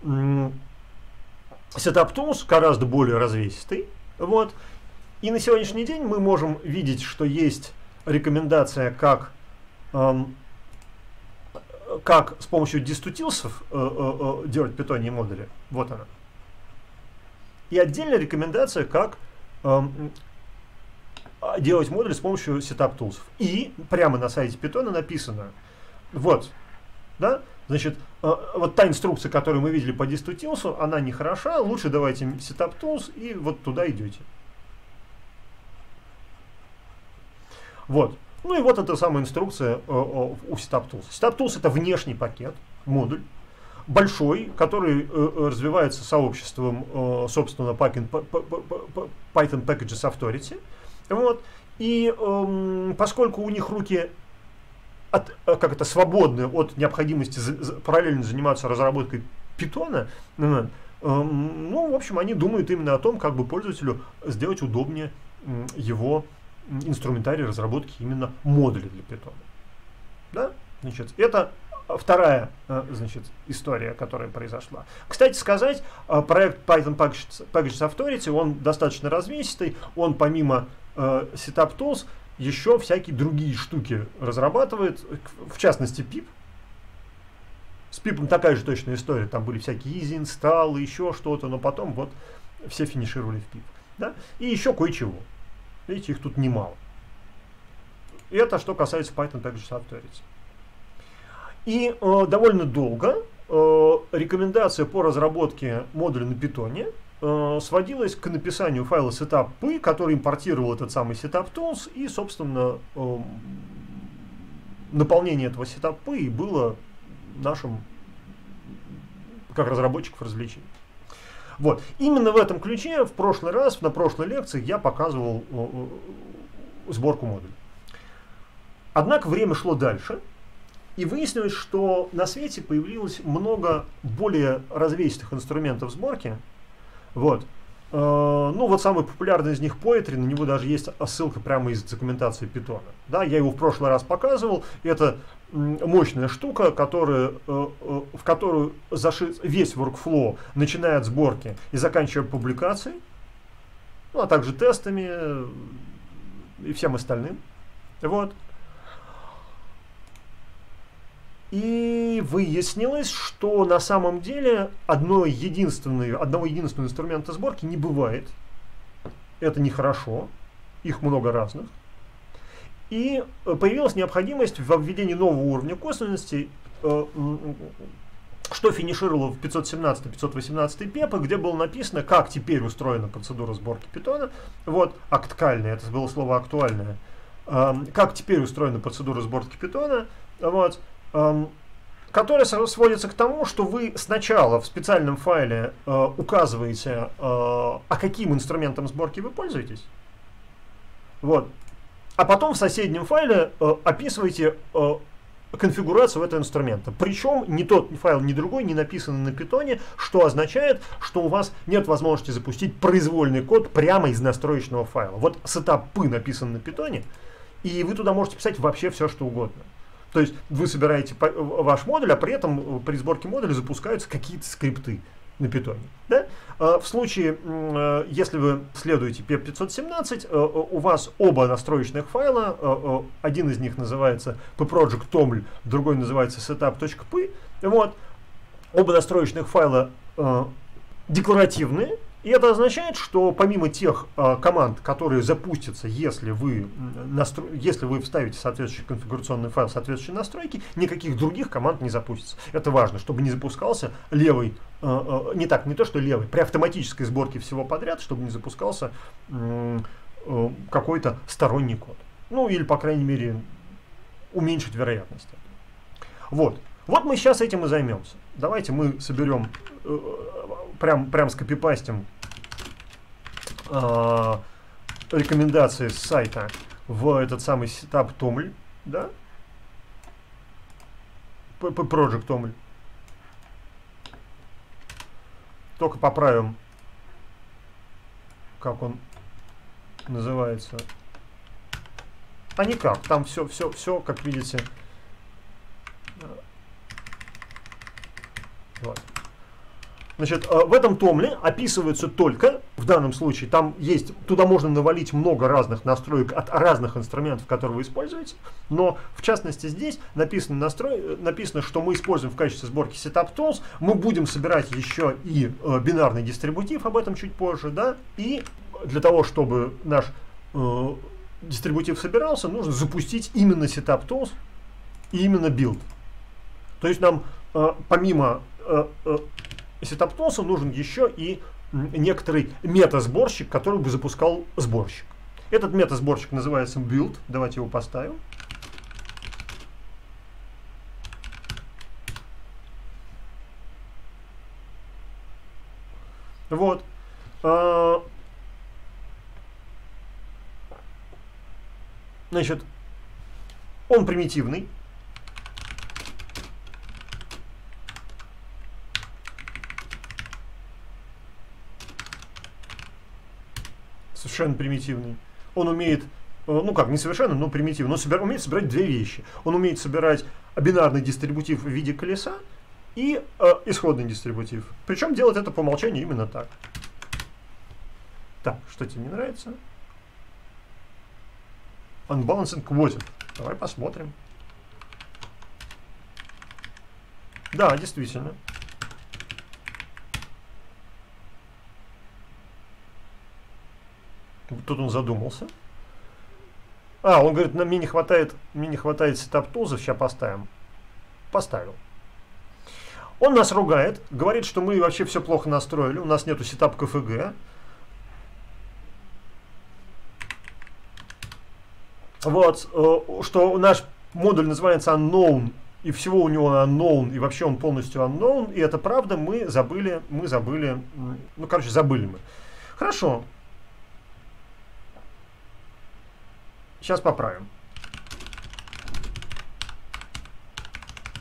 SetupTools, гораздо более развесистый. Вот. И на сегодняшний день мы можем видеть, что есть рекомендация, как с помощью DistuTools делать Python модули. Вот она. И отдельная рекомендация, как делать модули с помощью SetupTools. И прямо на сайте Python написано, вот, да, значит, вот та инструкция, которую мы видели по DistuTools, она не хороша, лучше давайте SetupTools и вот туда идете. Вот. Ну и вот эта самая инструкция у SetupTools. SetupTools — это внешний пакет, модуль, большой, который развивается сообществом, собственно, Python Packages Authority. Вот. И поскольку у них руки свободны от необходимости параллельно заниматься разработкой Python, ну, в общем, они думают именно о том, как бы пользователю сделать удобнее его инструментарий разработки именно модулей для Python. Да? Значит, это вторая, значит, история, которая произошла. Кстати сказать, проект Python Packages Authority, он достаточно развесистый, он помимо SetupTools еще всякие другие штуки разрабатывает, в частности pip. С пипом такая же точная история, там были всякие easy install, еще что-то, но потом вот все финишировали в pip. Да? И еще кое-чего. Видите, их тут немало. И это что касается Python Packages Authority. И довольно долго рекомендация по разработке модуля на Python сводилась к написанию файла setup.py, который импортировал этот самый SetupTools, и, собственно, наполнение этого setup.py было нашим, как разработчиков, развлечением. Вот. Именно в этом ключе в прошлый раз, на прошлой лекции, я показывал сборку модулей. Однако время шло дальше, и выяснилось, что на свете появилось много более развесистых инструментов сборки, вот, Ну, вот самый популярный из них Poetry, на него даже есть ссылка прямо из документации Python. Да, я его в прошлый раз показывал. Это мощная штука, в которую зашит весь workflow, начиная от сборки и заканчивая публикацией, ну, а также тестами и всем остальным. Вот. И выяснилось, что на самом деле одного единственного инструмента сборки не бывает. Это нехорошо. Их много разных. И появилась необходимость в введении нового уровня косвенности, что финишировало в 517-518 пепы, где было написано, как теперь устроена процедура сборки питона. Вот, актуальная, это было слово актуальное. Как теперь устроена процедура сборки питона. Вот. Которая сводится к тому, что вы сначала в специальном файле указываете, каким инструментом сборки вы пользуетесь, вот, а потом в соседнем файле описываете конфигурацию этого инструмента. Причем ни тот файл, ни другой не написаны на питоне, что означает, что у вас нет возможности запустить произвольный код прямо из настроечного файла. Вот setup.py написан на питоне, и вы туда можете писать вообще все, что угодно. То есть вы собираете ваш модуль, а при этом при сборке модуля запускаются какие-то скрипты на питоне. Да? В случае, если вы следуете PEP 517, у вас оба настроечных файла, один из них называется pproject.toml, другой называется setup.py. Вот. Оба настроечных файла декларативные. И это означает, что помимо тех команд, которые запустятся, если вы вставите соответствующий конфигурационный файл, соответствующие настройки, никаких других команд не запустится. Это важно, чтобы не запускался левый, не то что левый, при автоматической сборке всего подряд, чтобы не запускался какой-то сторонний код. Ну или, по крайней мере, уменьшить вероятность. Вот мы сейчас этим и займемся. Давайте мы соберем, прям скопипастим рекомендации с сайта в этот самый setup.toml, да? Project.toml. Только поправим, как он называется. А никак, там все, как видите. Вот. Значит, в этом томле описываются только, в данном случае, туда можно навалить много разных настроек от разных инструментов, которые вы используете, но, в частности, здесь написано, что мы используем в качестве сборки setup tools, мы будем собирать еще и бинарный дистрибутив, об этом чуть позже, да, и для того, чтобы наш дистрибутив собирался, нужно запустить именно setup tools и именно build. То есть нам помимо setup tools нужен еще и некоторый метасборщик, который бы запускал сборщик. Этот метасборщик называется build. Давайте его поставим. Вот. Значит, он примитивный. Совершенно примитивный. Он умеет, ну как, не совершенно, но примитивно, но умеет собирать две вещи. Он умеет собирать бинарный дистрибутив в виде колеса и исходный дистрибутив. Причем делать это по умолчанию именно так. Так, что тебе не нравится? Unbalanced quotient. Давай посмотрим. Да, действительно. Тут он задумался. Он говорит, мне не хватает setup tools, сейчас поставим. Поставил. Он нас ругает, говорит, что мы вообще все плохо настроили, у нас нету setup KFG. Вот, что наш модуль называется unknown, и всего у него unknown, и вообще он полностью unknown, и это правда, мы забыли, ну, короче, забыли мы. Хорошо. Сейчас поправим.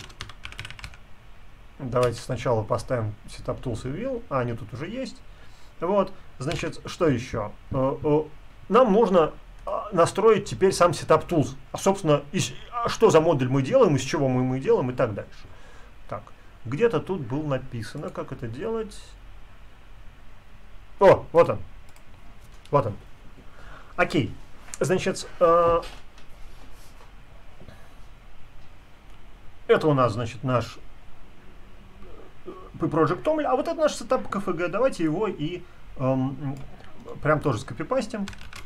Давайте сначала поставим setup tools и view. Они тут уже есть. Вот, значит, что еще? Нам нужно настроить теперь сам Setup Tools. А, собственно, что за модуль мы делаем, из чего мы делаем и так дальше. Так, где-то тут было написано, как это делать. О, вот он. Вот он. Окей. Значит, это у нас, значит, наш Project Toml, а вот это наш сетап KFG. Давайте его и прям тоже скопипастим.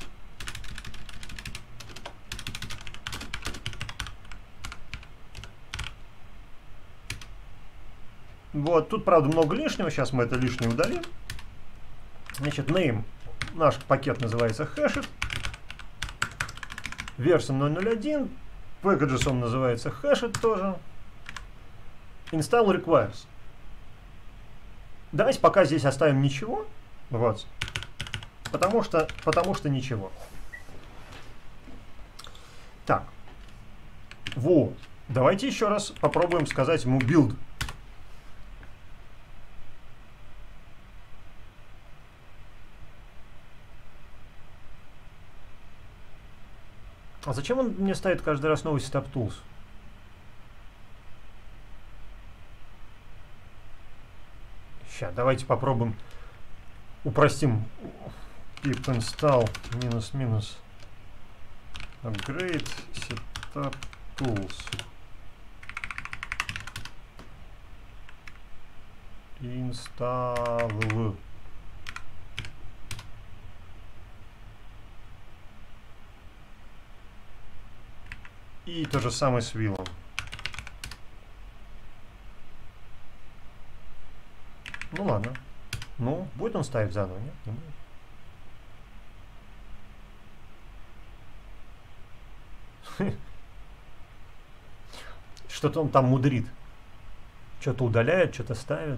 Вот, тут, правда, много лишнего, сейчас мы это лишнее удалим. Значит, name, наш пакет называется hashed, version 001, packages он называется hashed тоже, install requires. Давайте пока здесь оставим ничего, вот, потому что ничего. Так, вот, давайте еще раз попробуем сказать ему build. А зачем он мне ставит каждый раз новый Setup Tools? Сейчас, давайте попробуем, упростим. Pip install -- upgrade Setup Tools. Install. И то же самое с виллом. Ну ладно. Ну, будет он ставить заново, нет? Не будет. Что-то он там мудрит. Что-то удаляет, что-то ставит.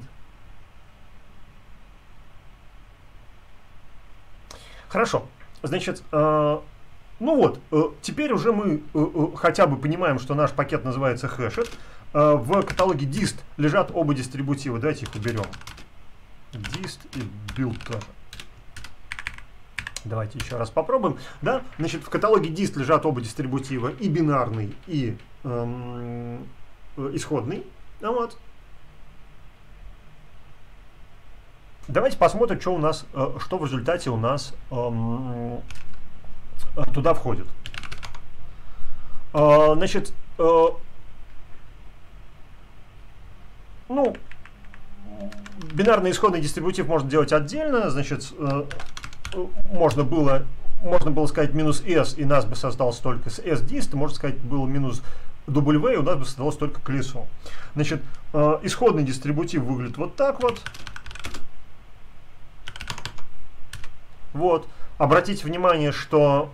Хорошо. Значит, ну вот, теперь уже мы хотя бы понимаем, что наш пакет называется hashed. В каталоге dist лежат оба дистрибутива. Давайте их уберем. Dist и build тоже. Давайте еще раз попробуем. Да? Значит, в каталоге dist лежат оба дистрибутива, и бинарный, и исходный. Вот. Давайте посмотрим, что у нас, что в результате у нас туда входит. Значит, ну, бинарный исходный дистрибутив можно делать отдельно. Значит, можно было сказать минус S, и нас бы создалось только с S-dist. Можно сказать, было минус W, и у нас бы создалось только колесо. Значит, исходный дистрибутив выглядит вот так вот. Вот. Обратите внимание, что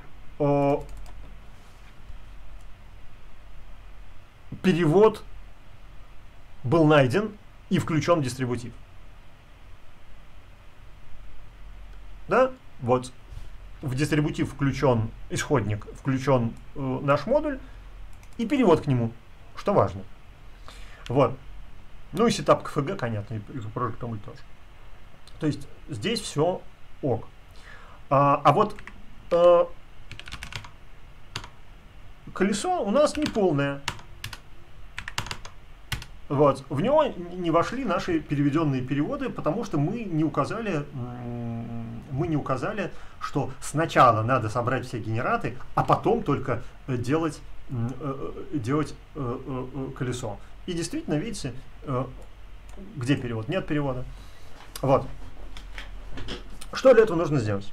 перевод был найден и включен в дистрибутив. Да? Вот. В дистрибутив включен исходник, включен наш модуль и перевод к нему, что важно. Вот. Ну и сетап KFG, понятно, и Project Toml тоже. То есть здесь все ок. А вот колесо у нас не полное. Вот. В него не вошли наши переведенные переводы, потому что мы не указали, что сначала надо собрать все генераты, а потом только делать колесо. И действительно, видите, где перевод? Нет перевода. Вот. Что для этого нужно сделать?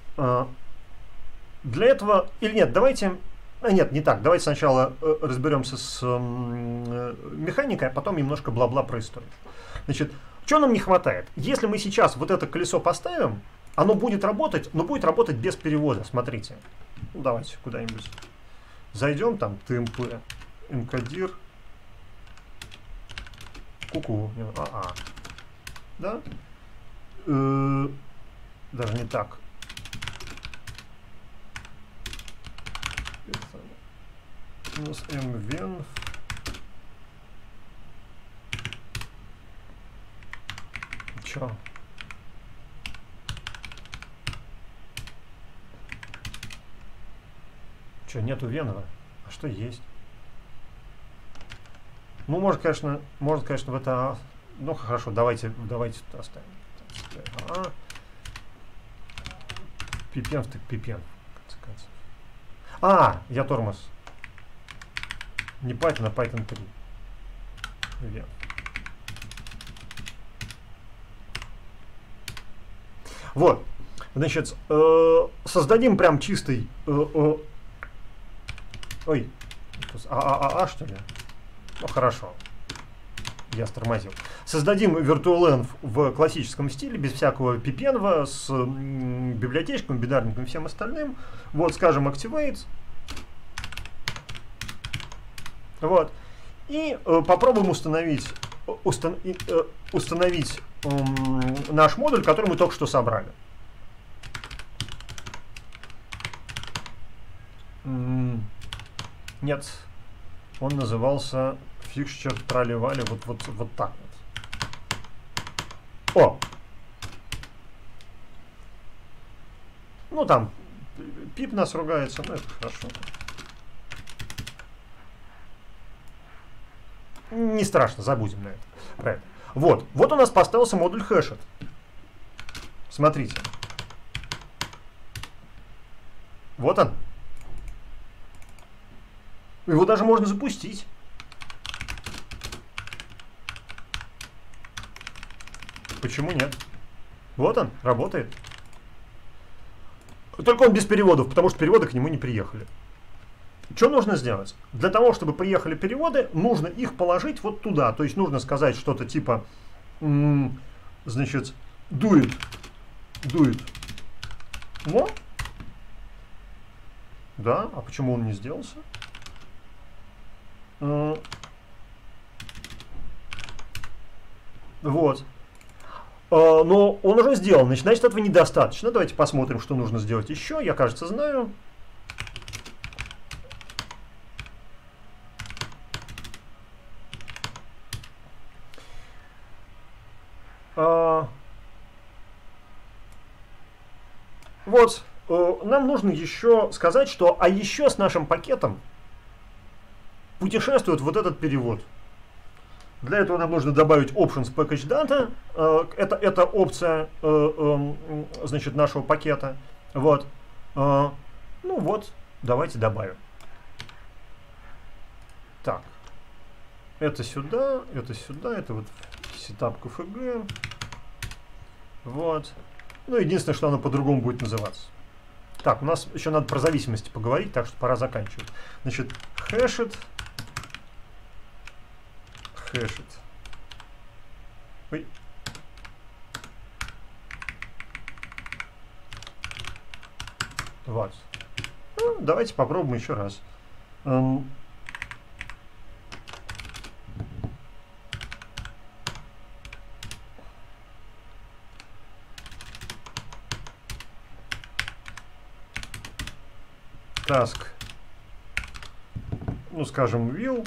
Для этого, или нет, давайте, нет, не так, давайте сначала разберемся с механикой, а потом немножко бла-бла про историю. Значит, что нам не хватает? Если мы сейчас вот это колесо поставим, оно будет работать, но будет работать без перевода, смотрите. Ну, давайте куда-нибудь зайдем, там, tmp, encoder, куку, да? Даже не так. Минус mven. Чё? Что, нету Венова? А что есть? Ну, может, конечно, в это... Ну, хорошо, давайте тут оставим. Пипен, так пипен. Я тормоз. Не Python, а Python 3. Вен. Вот. Значит, создадим прям чистый... Ой. Что ли? Ну, хорошо. Я стормозил. Создадим virtualenv в классическом стиле, без всякого пипенва, с библиотечками, бинарником и всем остальным. Вот, скажем, activate. Вот. И попробуем установить наш модуль, который мы только что собрали. Нет, он назывался fixture трали-вали, вот так вот. О! Ну там пип нас ругается, ну это хорошо. Не страшно, забудем на это. Про это. Вот у нас поставился модуль hashed. Смотрите. Вот он. Его даже можно запустить. Почему нет? Вот он, работает. Только он без переводов, потому что переводы к нему не приехали. Что нужно сделать? Для того, чтобы приехали переводы, нужно их положить вот туда. То есть нужно сказать что-то типа, значит, do it. No? Да, а почему он не сделался? Вот. Но он уже сделан, значит, этого недостаточно. Давайте посмотрим, что нужно сделать еще. Я, кажется, знаю. Вот, нам нужно еще сказать, что еще с нашим пакетом путешествует вот этот перевод. Для этого нам нужно добавить options package data. Это опция, значит, нашего пакета. Вот. Ну вот, давайте добавим. Так. Это сюда, это вот setup KFG. Вот. Ну, единственное, что оно по-другому будет называться. Так, у нас еще надо про зависимости поговорить, так что пора заканчивать. Значит, hashed. Ой. Вот. Ну, давайте попробуем еще раз. Task, ну, скажем, will,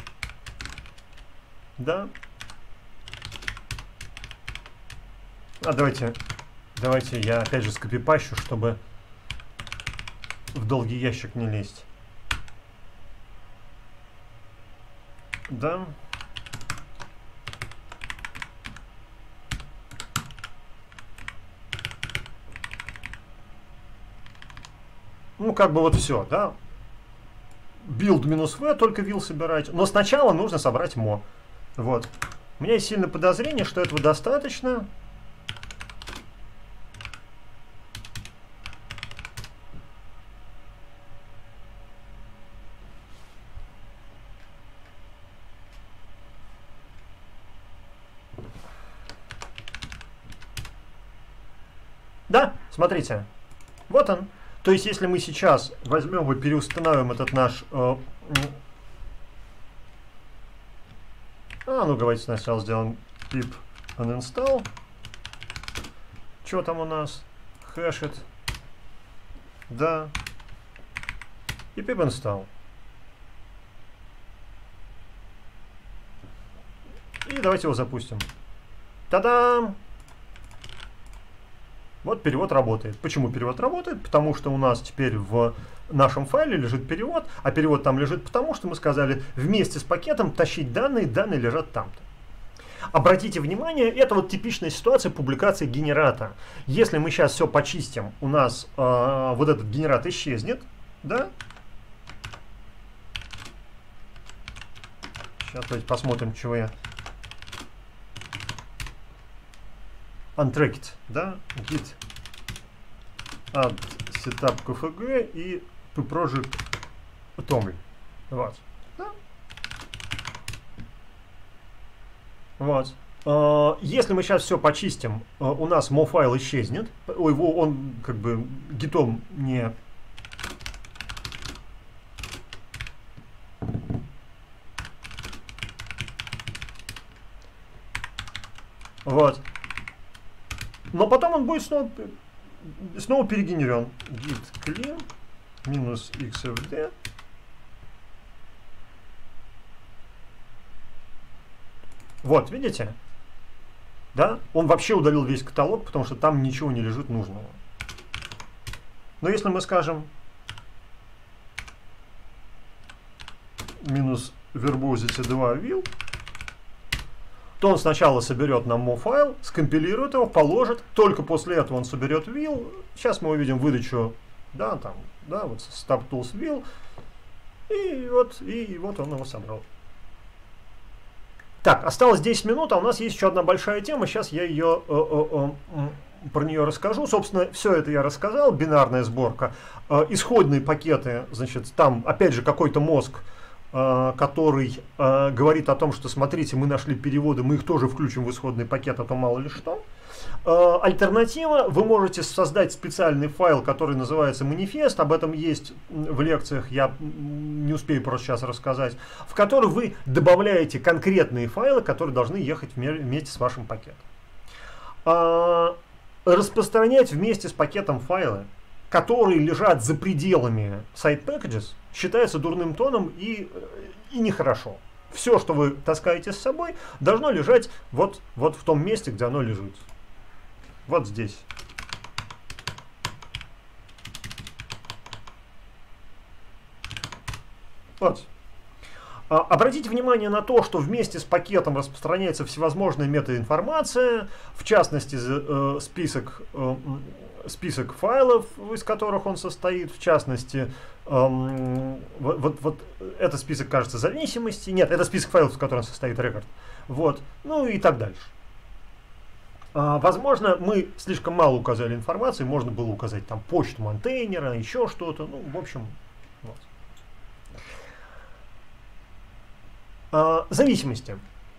да. Давайте я опять же скопипащу, чтобы в долгий ящик не лезть. Да. Ну, как бы вот все, да. Build -v, только will собирать. Но сначала нужно собрать mo. Вот. У меня есть сильное подозрение, что этого достаточно. Да, смотрите. Вот он. То есть, если мы сейчас возьмем и переустановим этот наш... ну, давайте сначала сделаем pip uninstall. Что там у нас? Hashed. Да. И pip install. И давайте его запустим. Та-дам! Вот перевод работает. Почему перевод работает? Потому что у нас теперь в нашем файле лежит перевод, а перевод там лежит потому, что мы сказали, вместе с пакетом тащить данные, данные лежат там-то. Обратите внимание, это вот типичная ситуация публикации генерата. Если мы сейчас все почистим, у нас вот этот генерат исчезнет, да? Сейчас давайте посмотрим, чего я... Untracked, да? Git add setup kfg и pproject toml. Вот. Да? Вот. Если мы сейчас все почистим, у нас mo-файл исчезнет. Ой, он как бы гитом не... Вот. Но потом он будет снова перегенерен. Git clean минус xfd. Вот, видите? Да? Он вообще удалил весь каталог, потому что там ничего не лежит нужного. Но если мы скажем минус verbosity 2 will, то он сначала соберет нам mo-файл, скомпилирует его, положит, только после этого он соберет will. Сейчас мы увидим выдачу, да, там, да, вот stop tools will, и вот он его собрал. Так, осталось 10 минут, а у нас есть еще одна большая тема, сейчас я ее, про нее расскажу. Собственно, все это я рассказал, бинарная сборка. Исходные пакеты, значит, там опять же какой-то мозг, который говорит о том, что смотрите, мы нашли переводы, мы их тоже включим в исходный пакет, а то мало ли что. Альтернатива, вы можете создать специальный файл, который называется манифест, об этом есть в лекциях, я не успею просто сейчас рассказать, в который вы добавляете конкретные файлы, которые должны ехать вместе с вашим пакетом. Распространять вместе с пакетом файлы, которые лежат за пределами site packages, считается дурным тоном и нехорошо. Все, что вы таскаете с собой, должно лежать вот в том месте, где оно лежит. Вот здесь. Вот. Обратите внимание на то, что вместе с пакетом распространяется всевозможная метаинформация, в частности список файлов, из которых он состоит, в частности, вот это список, кажется, зависимостей, нет, это список файлов, из которых состоит рекорд, вот, ну и так дальше. Возможно, мы слишком мало указали информации, можно было указать там почту монтейнера, еще что-то, ну, в общем, вот. Зависимости.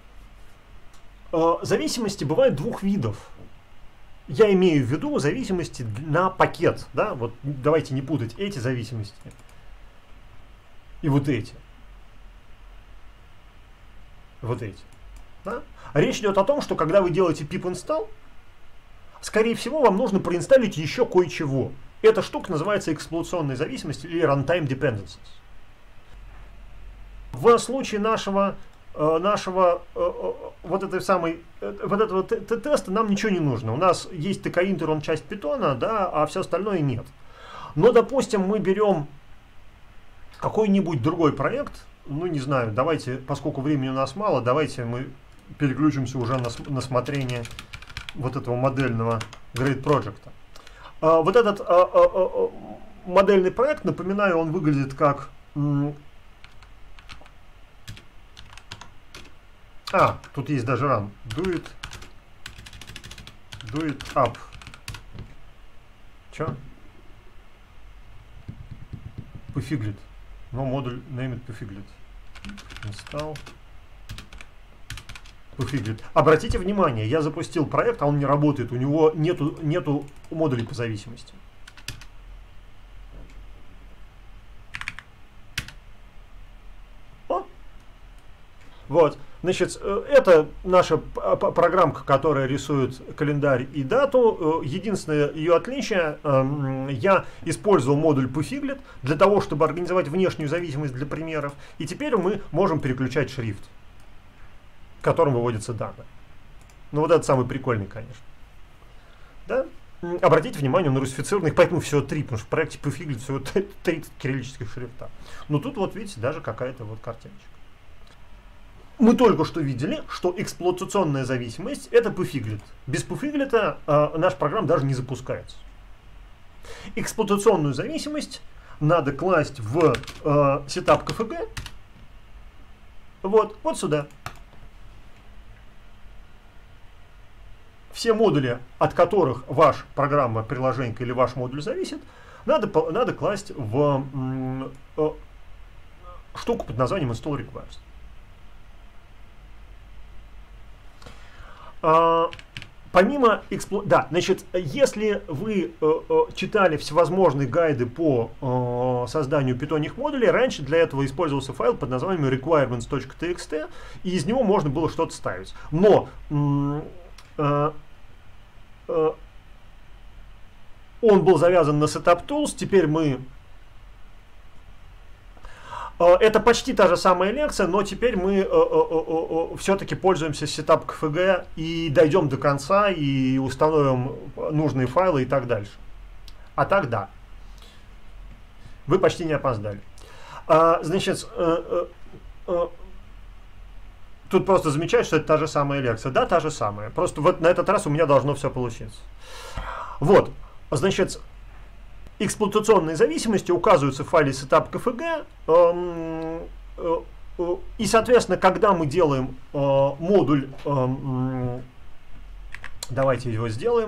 Зависимости бывают двух видов. Я имею в виду зависимости на пакет. Да? Вот давайте не путать эти зависимости и вот эти. Вот эти. Да? Речь идет о том, что когда вы делаете pip install, скорее всего, вам нужно проинсталлить еще кое-чего. Эта штука называется эксплуатационной зависимостью или runtime dependencies. В случае нашего вот этого теста нам ничего не нужно. У нас есть tkInter, он часть питона, да, а все остальное нет. Но, допустим, мы берем какой-нибудь другой проект, ну, не знаю, давайте, поскольку времени у нас мало, давайте мы переключимся уже на смотрение вот этого модельного Great Project. Вот этот модельный проект, напоминаю, он выглядит как... тут есть даже run. Do it up. Че? Pfiglet. Но модуль named Pfiglet. Install. Pfiglet. Обратите внимание, я запустил проект, а он не работает. У него нету модулей по зависимости. Вот. Значит, это наша программка, которая рисует календарь и дату. Единственное ее отличие, я использовал модуль Pfiglet для того, чтобы организовать внешнюю зависимость для примеров. И теперь мы можем переключать шрифт, которым выводятся данные. Ну вот это самый прикольный, конечно. Да? обратите внимание на русифицированных, поэтому всего 3, потому что в проекте Pfiglet всего 30 кириллических шрифта. Но тут вот видите, даже какая-то вот картиночка. Мы только что видели, что эксплуатационная зависимость это Pfiglet. Без Pfiglet наша программа даже не запускается. Эксплуатационную зависимость надо класть в setup KFG. Вот сюда. Все модули, от которых ваша программа, приложение или ваш модуль зависит, надо класть в штуку под названием install requires. Помимо значит, если вы читали всевозможные гайды по созданию питонных модулей, раньше для этого использовался файл под названием requirements.txt, и из него можно было что-то ставить. Но он был завязан на Setup Tools, теперь мы... Это почти та же самая лекция, но теперь мы все-таки пользуемся Setup KFG и дойдем до конца и установим нужные файлы и так дальше. А так да. Вы почти не опоздали. Значит, тут просто замечаю, что это та же самая лекция. Да, та же самая. Просто вот на этот раз у меня должно все получиться. Вот. Значит, эксплуатационные зависимости указываются в файле setup KFG. И, соответственно, когда мы делаем модуль, давайте его сделаем.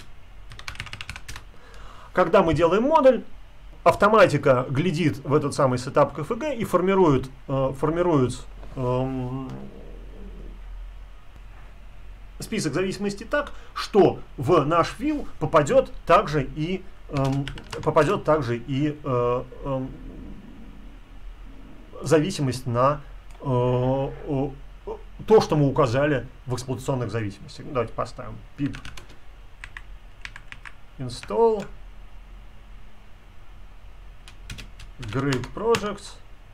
Когда мы делаем модуль, автоматика глядит в этот самый setup KFG и формирует список зависимостей так, что в наш view попадет также и зависимость на то, что мы указали в эксплуатационных зависимостях. Давайте поставим pip install great projects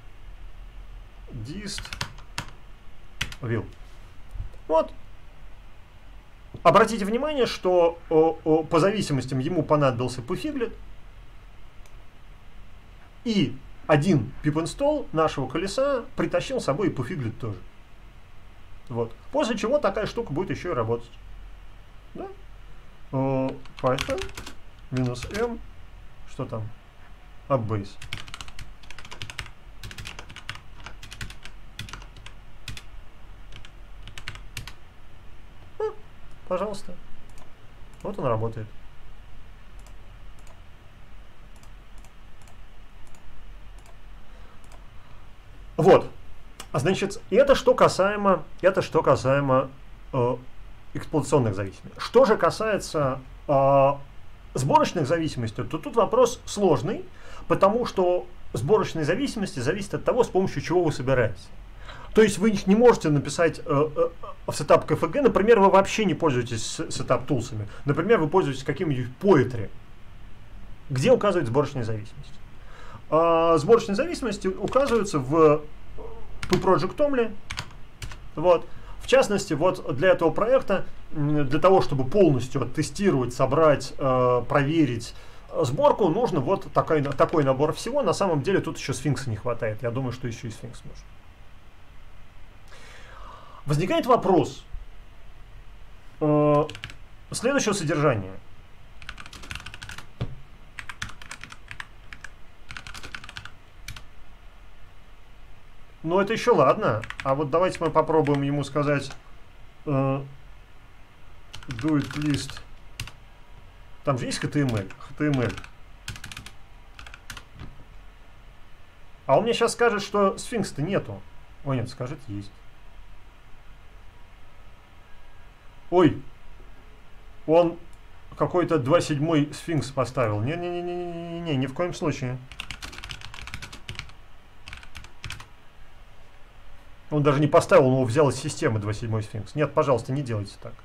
dist view. Вот. Обратите внимание, что по зависимостям ему понадобился Pfiglet и один pip-install нашего колеса притащил с собой и Pfiglet тоже. Вот. После чего такая штука будет еще и работать. Да? Python -m, что там? Upbase. Пожалуйста. Вот он работает. Вот. Значит, это что касаемо эксплуатационных зависимостей. Что же касается сборочных зависимостей, то тут вопрос сложный, потому что сборочные зависимости зависят от того, с помощью чего вы собираетесь. То есть вы не можете написать в setup KFG, например, вы вообще не пользуетесь setup тулсами. Например, вы пользуетесь каким-нибудь Poetry, где указывают сборочные зависимости. Сборочные зависимости указываются в PProject.toml. Вот. В частности, вот для этого проекта, для того, чтобы полностью оттестировать, собрать, проверить сборку, нужно вот такой набор всего. На самом деле тут еще сфинкса не хватает. Я думаю, что еще и сфинкс нужен. Возникает вопрос следующего содержания. Ну, это еще ладно. А вот давайте мы попробуем ему сказать do it list. Там же есть HTML. А он мне сейчас скажет, что сфинкса-то нету. Ой, нет, скажет есть. Ой, он какой-то 2/7 сфинкс поставил. Не-не-не-не-не, ни в коем случае. Он даже не поставил, он его взял из системы 2/7 сфинкс. Нет, пожалуйста, не делайте так.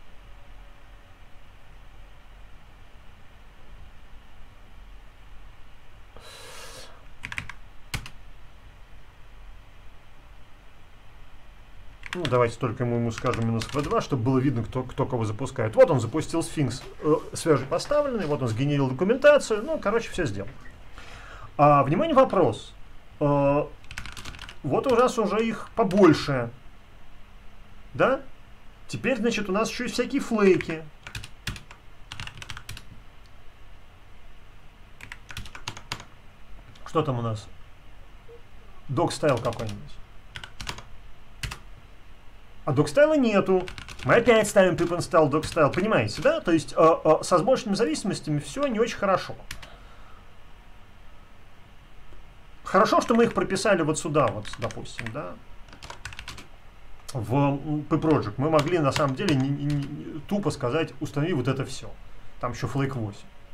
Ну, давайте только ему скажем минус v2, чтобы было видно, кто кого запускает. Вот он запустил Sphinx свежепоставленный, вот он сгенерил документацию, ну, короче, все сделал. Внимание, вопрос. Вот у нас уже их побольше. Да? Теперь, значит, у нас еще есть всякие флейки. Что там у нас? Dogstyle какой-нибудь. А dogstyle нету. Мы опять ставим pip install dogstyle. Понимаете, да? То есть со сборочными зависимостями все не очень хорошо. Хорошо, что мы их прописали вот сюда, вот, допустим, да, в pproject. Мы могли на самом деле тупо сказать, установи вот это все. Там еще flake 8.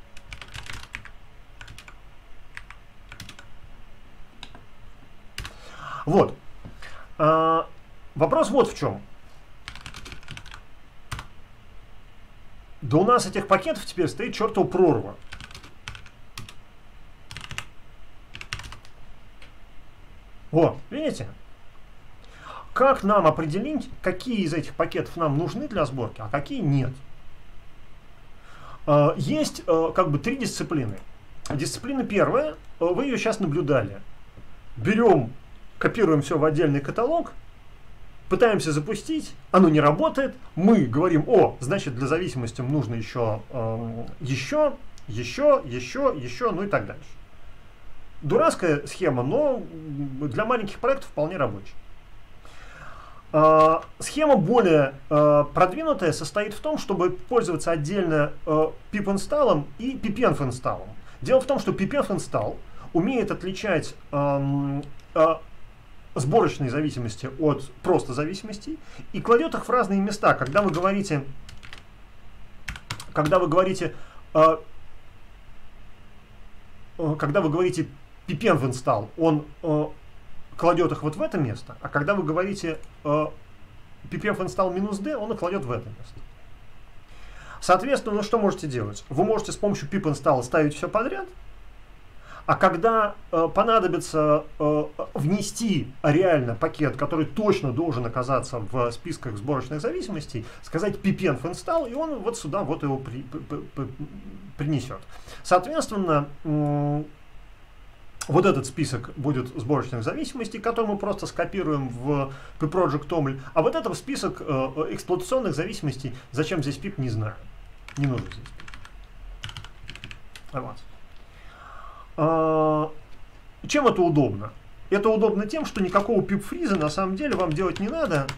Вот. Вопрос вот в чем. Да у нас этих пакетов теперь стоит чертова прорва. О, видите? Как нам определить, какие из этих пакетов нам нужны для сборки, а какие нет? Есть как бы три дисциплины. Дисциплина первая, вы ее сейчас наблюдали. Берем, копируем все в отдельный каталог, пытаемся запустить, оно не работает, мы говорим, о, значит для зависимости нужно еще, ну и так дальше. Дурацкая схема, но для маленьких проектов вполне рабочая. Схема более продвинутая состоит в том, чтобы пользоваться отдельно pip-install и pip-env-install. Дело в том, что pip-env-install умеет отличать сборочные зависимости от просто зависимостей и кладет их в разные места. Когда вы говорите pip-env-install, он кладет их вот в это место, а когда вы говорите pip-env-install -d, он их кладет в это место. Соответственно, что можете делать? Вы можете с помощью pip-install ставить все подряд, а когда понадобится внести реально пакет, который точно должен оказаться в списках сборочных зависимостей, сказать pip-env-install, и он вот сюда вот его принесет. Соответственно, вот этот список будет сборочных зависимостей, который мы просто скопируем в pproject toml, а вот это список эксплуатационных зависимостей. Зачем здесь pip, не знаю. Не нужно здесь pip. Вот. Чем это удобно? Это удобно тем, что никакого pip-фриза на самом деле вам делать не надо,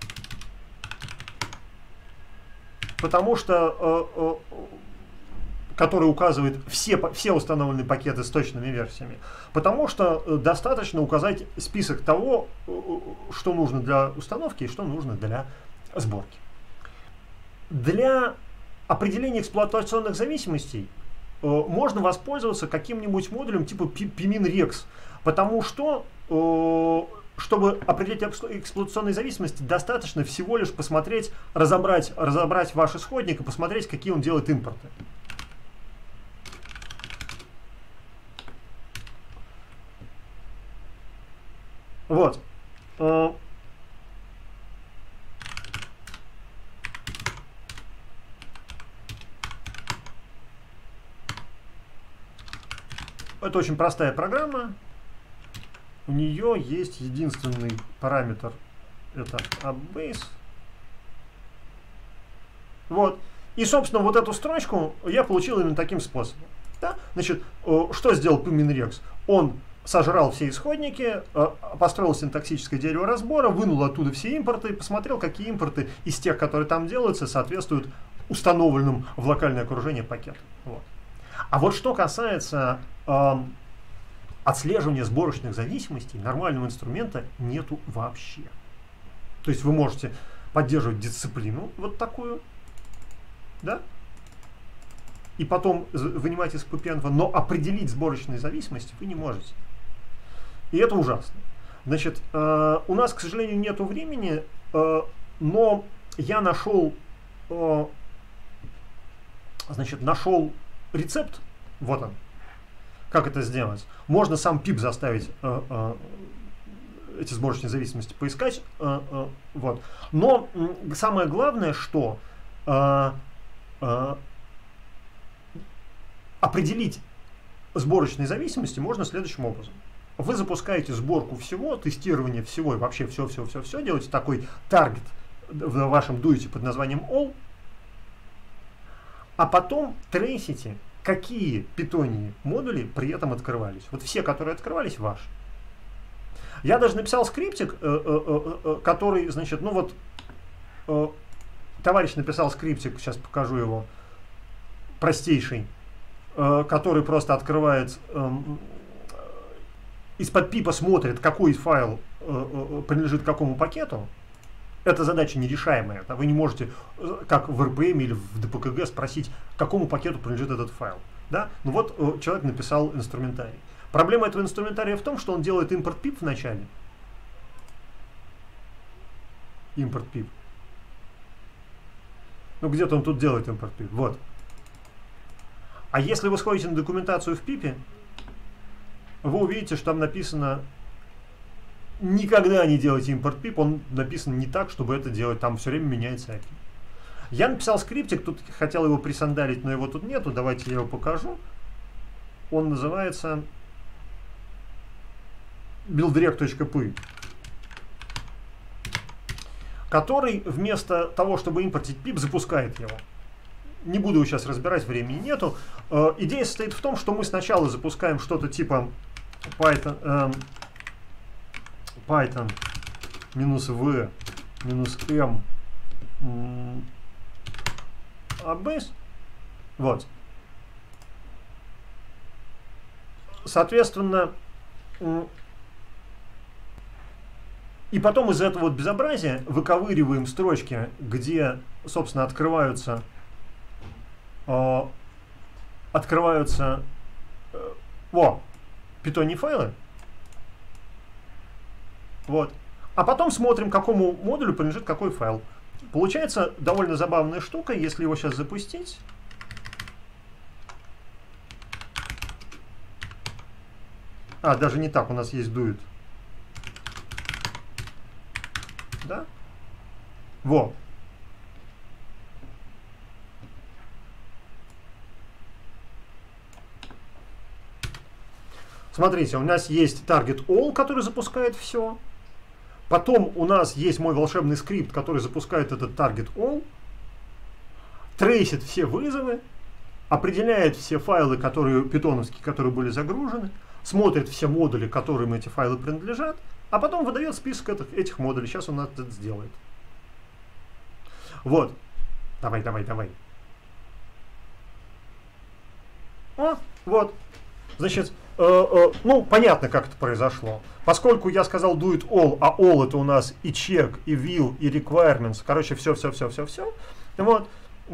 потому что который указывает все установленные пакеты с точными версиями, потому что достаточно указать список того, что нужно для установки и что нужно для сборки. Для определения эксплуатационных зависимостей можно воспользоваться каким-нибудь модулем типа pmin-rex, потому что, чтобы определить эксплуатационные зависимости, достаточно всего лишь посмотреть, разобрать ваш исходник и посмотреть, какие он делает импорты. Вот. Это очень простая программа. У нее есть единственный параметр. Это upbase. Вот. И, собственно, вот эту строчку я получил именно таким способом. Да? Значит, что сделал pmin-rex? Он сожрал все исходники, построил синтаксическое дерево разбора, вынул оттуда все импорты и посмотрел, какие импорты из тех, которые там делаются, соответствуют установленным в локальное окружение пакетам. Вот. А вот что касается отслеживания сборочных зависимостей, нормального инструмента нету вообще. То есть вы можете поддерживать дисциплину вот такую, да? И потом вынимать из pip-env, но определить сборочные зависимости вы не можете. И это ужасно. Значит, у нас, к сожалению, нету времени, но я нашел рецепт. Вот он. Как это сделать? Можно сам pip заставить эти сборочные зависимости поискать. Вот. Но самое главное, что определить сборочные зависимости можно следующим образом. Вы запускаете сборку всего, тестирование всего и вообще все, делаете такой таргет в вашем дуете под названием all, а потом трейсите, какие питонии модули при этом открывались. Вот все, которые открывались, ваши. Я даже написал скриптик, который, значит, ну вот, товарищ написал скриптик, сейчас покажу его, простейший, который просто открывает, из-под пипа смотрит, какой файл принадлежит какому пакету. Это задача нерешаемая. Вы не можете, как в RPM или в DPKG, спросить, какому пакету принадлежит этот файл. Да? Ну вот человек написал инструментарий. Проблема этого инструментария в том, что он делает импорт pip в начале. Импорт pip. Ну где-то он тут делает импорт pip. Вот. А если вы сходите на документацию в пипе, вы увидите, что там написано: никогда не делайте импорт pip, он написан не так, чтобы это делать, там все время меняется API. Я написал скриптик, тут хотел его присандалить, но его тут нету, давайте я его покажу. Он называется builddirect.py, который вместо того, чтобы импортить pip, запускает его. Не буду его сейчас разбирать, времени нету. Идея состоит в том, что мы сначала запускаем что-то типа Python -v -m base. Вот. Соответственно, и потом из этого вот безобразия выковыриваем строчки, где, собственно, открываются питоние файлы. Вот. А потом смотрим, какому модулю принадлежит какой файл. Получается довольно забавная штука, если его сейчас запустить. Даже не так, у нас есть duet. Да? Во. Смотрите, у нас есть target all, который запускает все. Потом у нас есть мой волшебный скрипт, который запускает этот target all, трейсит все вызовы, определяет все файлы, питоновские, которые были загружены, смотрит все модули, которым эти файлы принадлежат, а потом выдает список этих модулей. Сейчас он это сделает. Вот. Давай. Вот. Значит, ну, понятно, как это произошло. Поскольку я сказал do it all, а all это у нас и check, и will, и requirements, короче, все. Вот.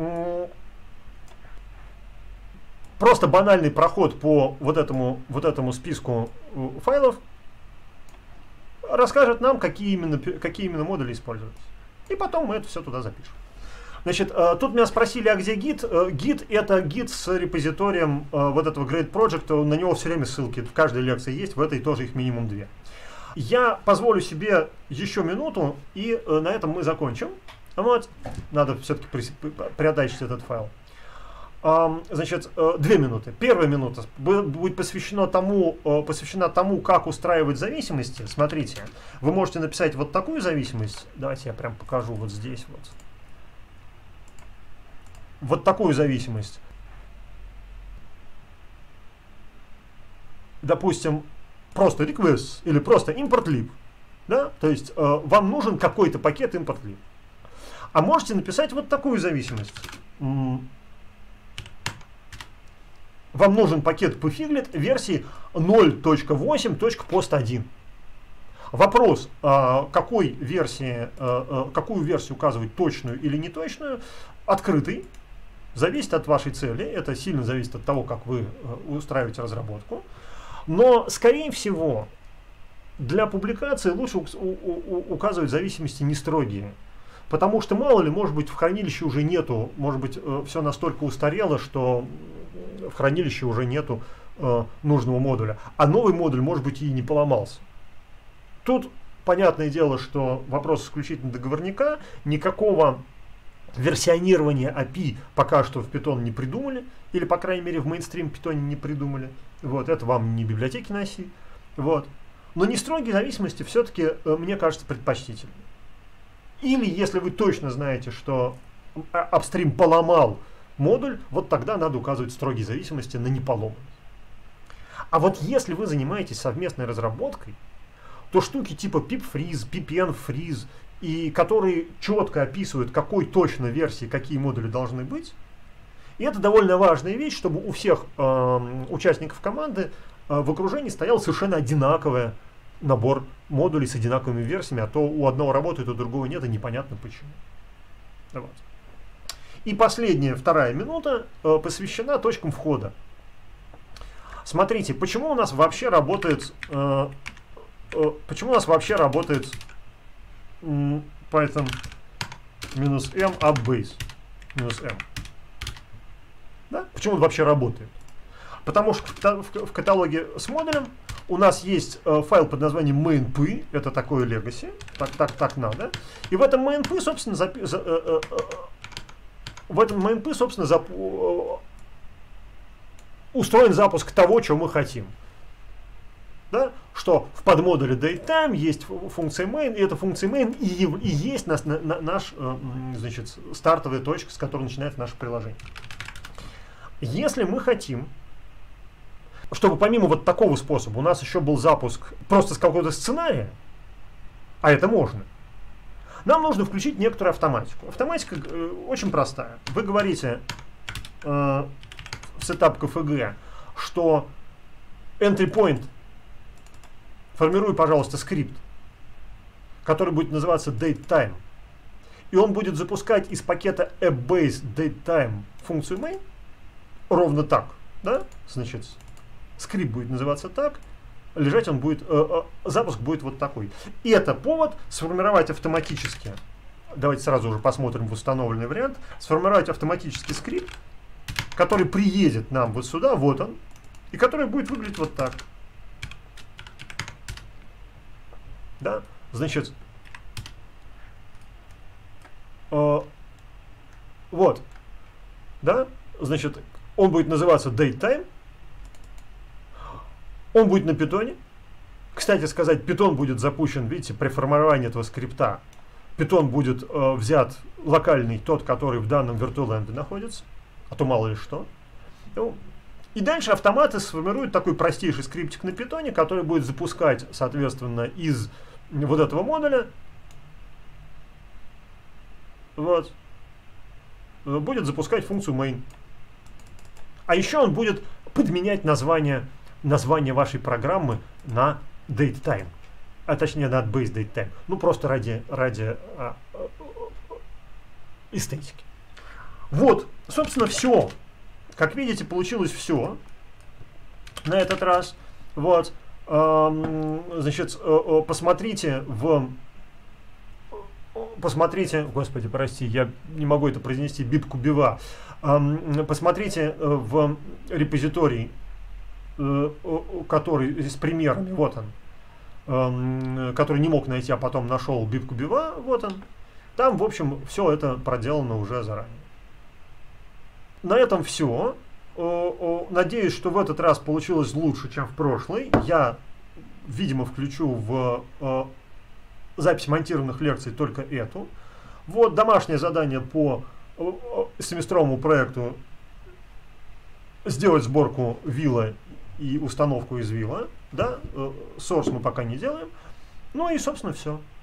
Просто банальный проход по вот этому списку файлов расскажет нам, какие именно модули использовать. И потом мы это все туда запишем. Значит, тут меня спросили, а где гид? Гид — это гид с репозиторием вот этого Great Project, на него все время ссылки в каждой лекции есть, в этой тоже их минимум 2. Я позволю себе еще минуту, и на этом мы закончим. Вот, надо все-таки приотачить этот файл. Значит, 2 минуты. Первая минута будет посвящена тому, как устраивать зависимости. Смотрите, вы можете написать вот такую зависимость. Давайте я прям покажу вот здесь вот. Вот такую зависимость. Допустим, просто request или просто import-lib. Да? То есть вам нужен какой-то пакет import-lib. А можете написать вот такую зависимость. Вам нужен пакет pfiglet версии 0.8.post1. Вопрос, какую версию указывать, точную или неточную, открытый. Зависит от вашей цели, это сильно зависит от того, как вы устраиваете разработку. Но, скорее всего, для публикации лучше указывать зависимости не строгие. Потому что, мало ли, может быть, в хранилище уже нету, может быть, все настолько устарело, что в хранилище уже нету нужного модуля. А новый модуль, может быть, и не поломался. Тут понятное дело, что вопрос исключительно договорника, никакого версионирования API пока что в Python не придумали, или, по крайней мере, в мейнстрим Python не придумали. Вот, это вам не библиотеки на C. Вот. Но нестрогие зависимости все-таки, мне кажется, предпочтительны. Или, если вы точно знаете, что апстрим поломал модуль, вот тогда надо указывать строгие зависимости на неполоманность. А вот если вы занимаетесь совместной разработкой, то штуки типа pip-freeze, ppn-freeze, и которые четко описывают, какой точно версии какие модули должны быть, и это довольно важная вещь, чтобы у всех участников команды в окружении стоял совершенно одинаковый набор модулей с одинаковыми версиями, а то у одного работает, у другого нет, и непонятно почему. Вот. И последняя, вторая минута, посвящена точкам входа. Смотрите, почему у нас вообще работает Python -m upbase -m. Да? Почему он вообще работает? Потому что в каталоге с модулем у нас есть файл под названием main.py, это такое legacy, так надо. И в этом main.py, собственно, устроен запуск того, чего мы хотим. Да? Что в подмодуле datetime есть функция main, и эта функция main и есть наш значит, стартовая точка, с которой начинается наше приложение. Если мы хотим, чтобы помимо вот такого способа у нас еще был запуск просто с какого-то сценария, а это можно, нам нужно включить некоторую автоматику. Автоматика очень простая. Вы говорите в setup KFG, что entry point формируй, пожалуйста, скрипт, который будет называться datetime, и он будет запускать из пакета app-base datetime функцию main ровно так, да? Значит, скрипт будет называться так, лежать он будет, запуск будет вот такой. И это повод сформировать автоматически, давайте сразу уже посмотрим в установленный вариант, сформировать автоматический скрипт, который приедет нам вот сюда, вот он, и который будет выглядеть вот так. Да? Значит, вот, да? Значит, он будет называться datetime. Он будет на питоне. Кстати сказать, питон будет запущен, видите, при формировании этого скрипта. Питон будет взят локальный, тот, который в данном virtualenv находится, а то мало ли что. И дальше автоматы сформируют такой простейший скриптик на питоне, который будет запускать, соответственно, из вот этого модуля. Вот. Будет запускать функцию main. А еще он будет подменять название вашей программы на datetime, а точнее на base datetime. Ну просто ради эстетики. Вот, собственно, все. Как видите, получилось все на этот раз. Вот, значит, посмотрите, господи, прости, я не могу это произнести, bibkubeva. Посмотрите в репозиторий, который с примерами, вот он, который не мог найти, а потом нашел bibkubeva, вот он. Там, в общем, все это проделано уже заранее. На этом все. Надеюсь, что в этот раз получилось лучше, чем в прошлый. Я, видимо, включу в запись монтированных лекций только эту. Вот домашнее задание по семестровому проекту: сделать сборку вилла и установку из вилла. Да? Source мы пока не делаем. Ну и, собственно, все.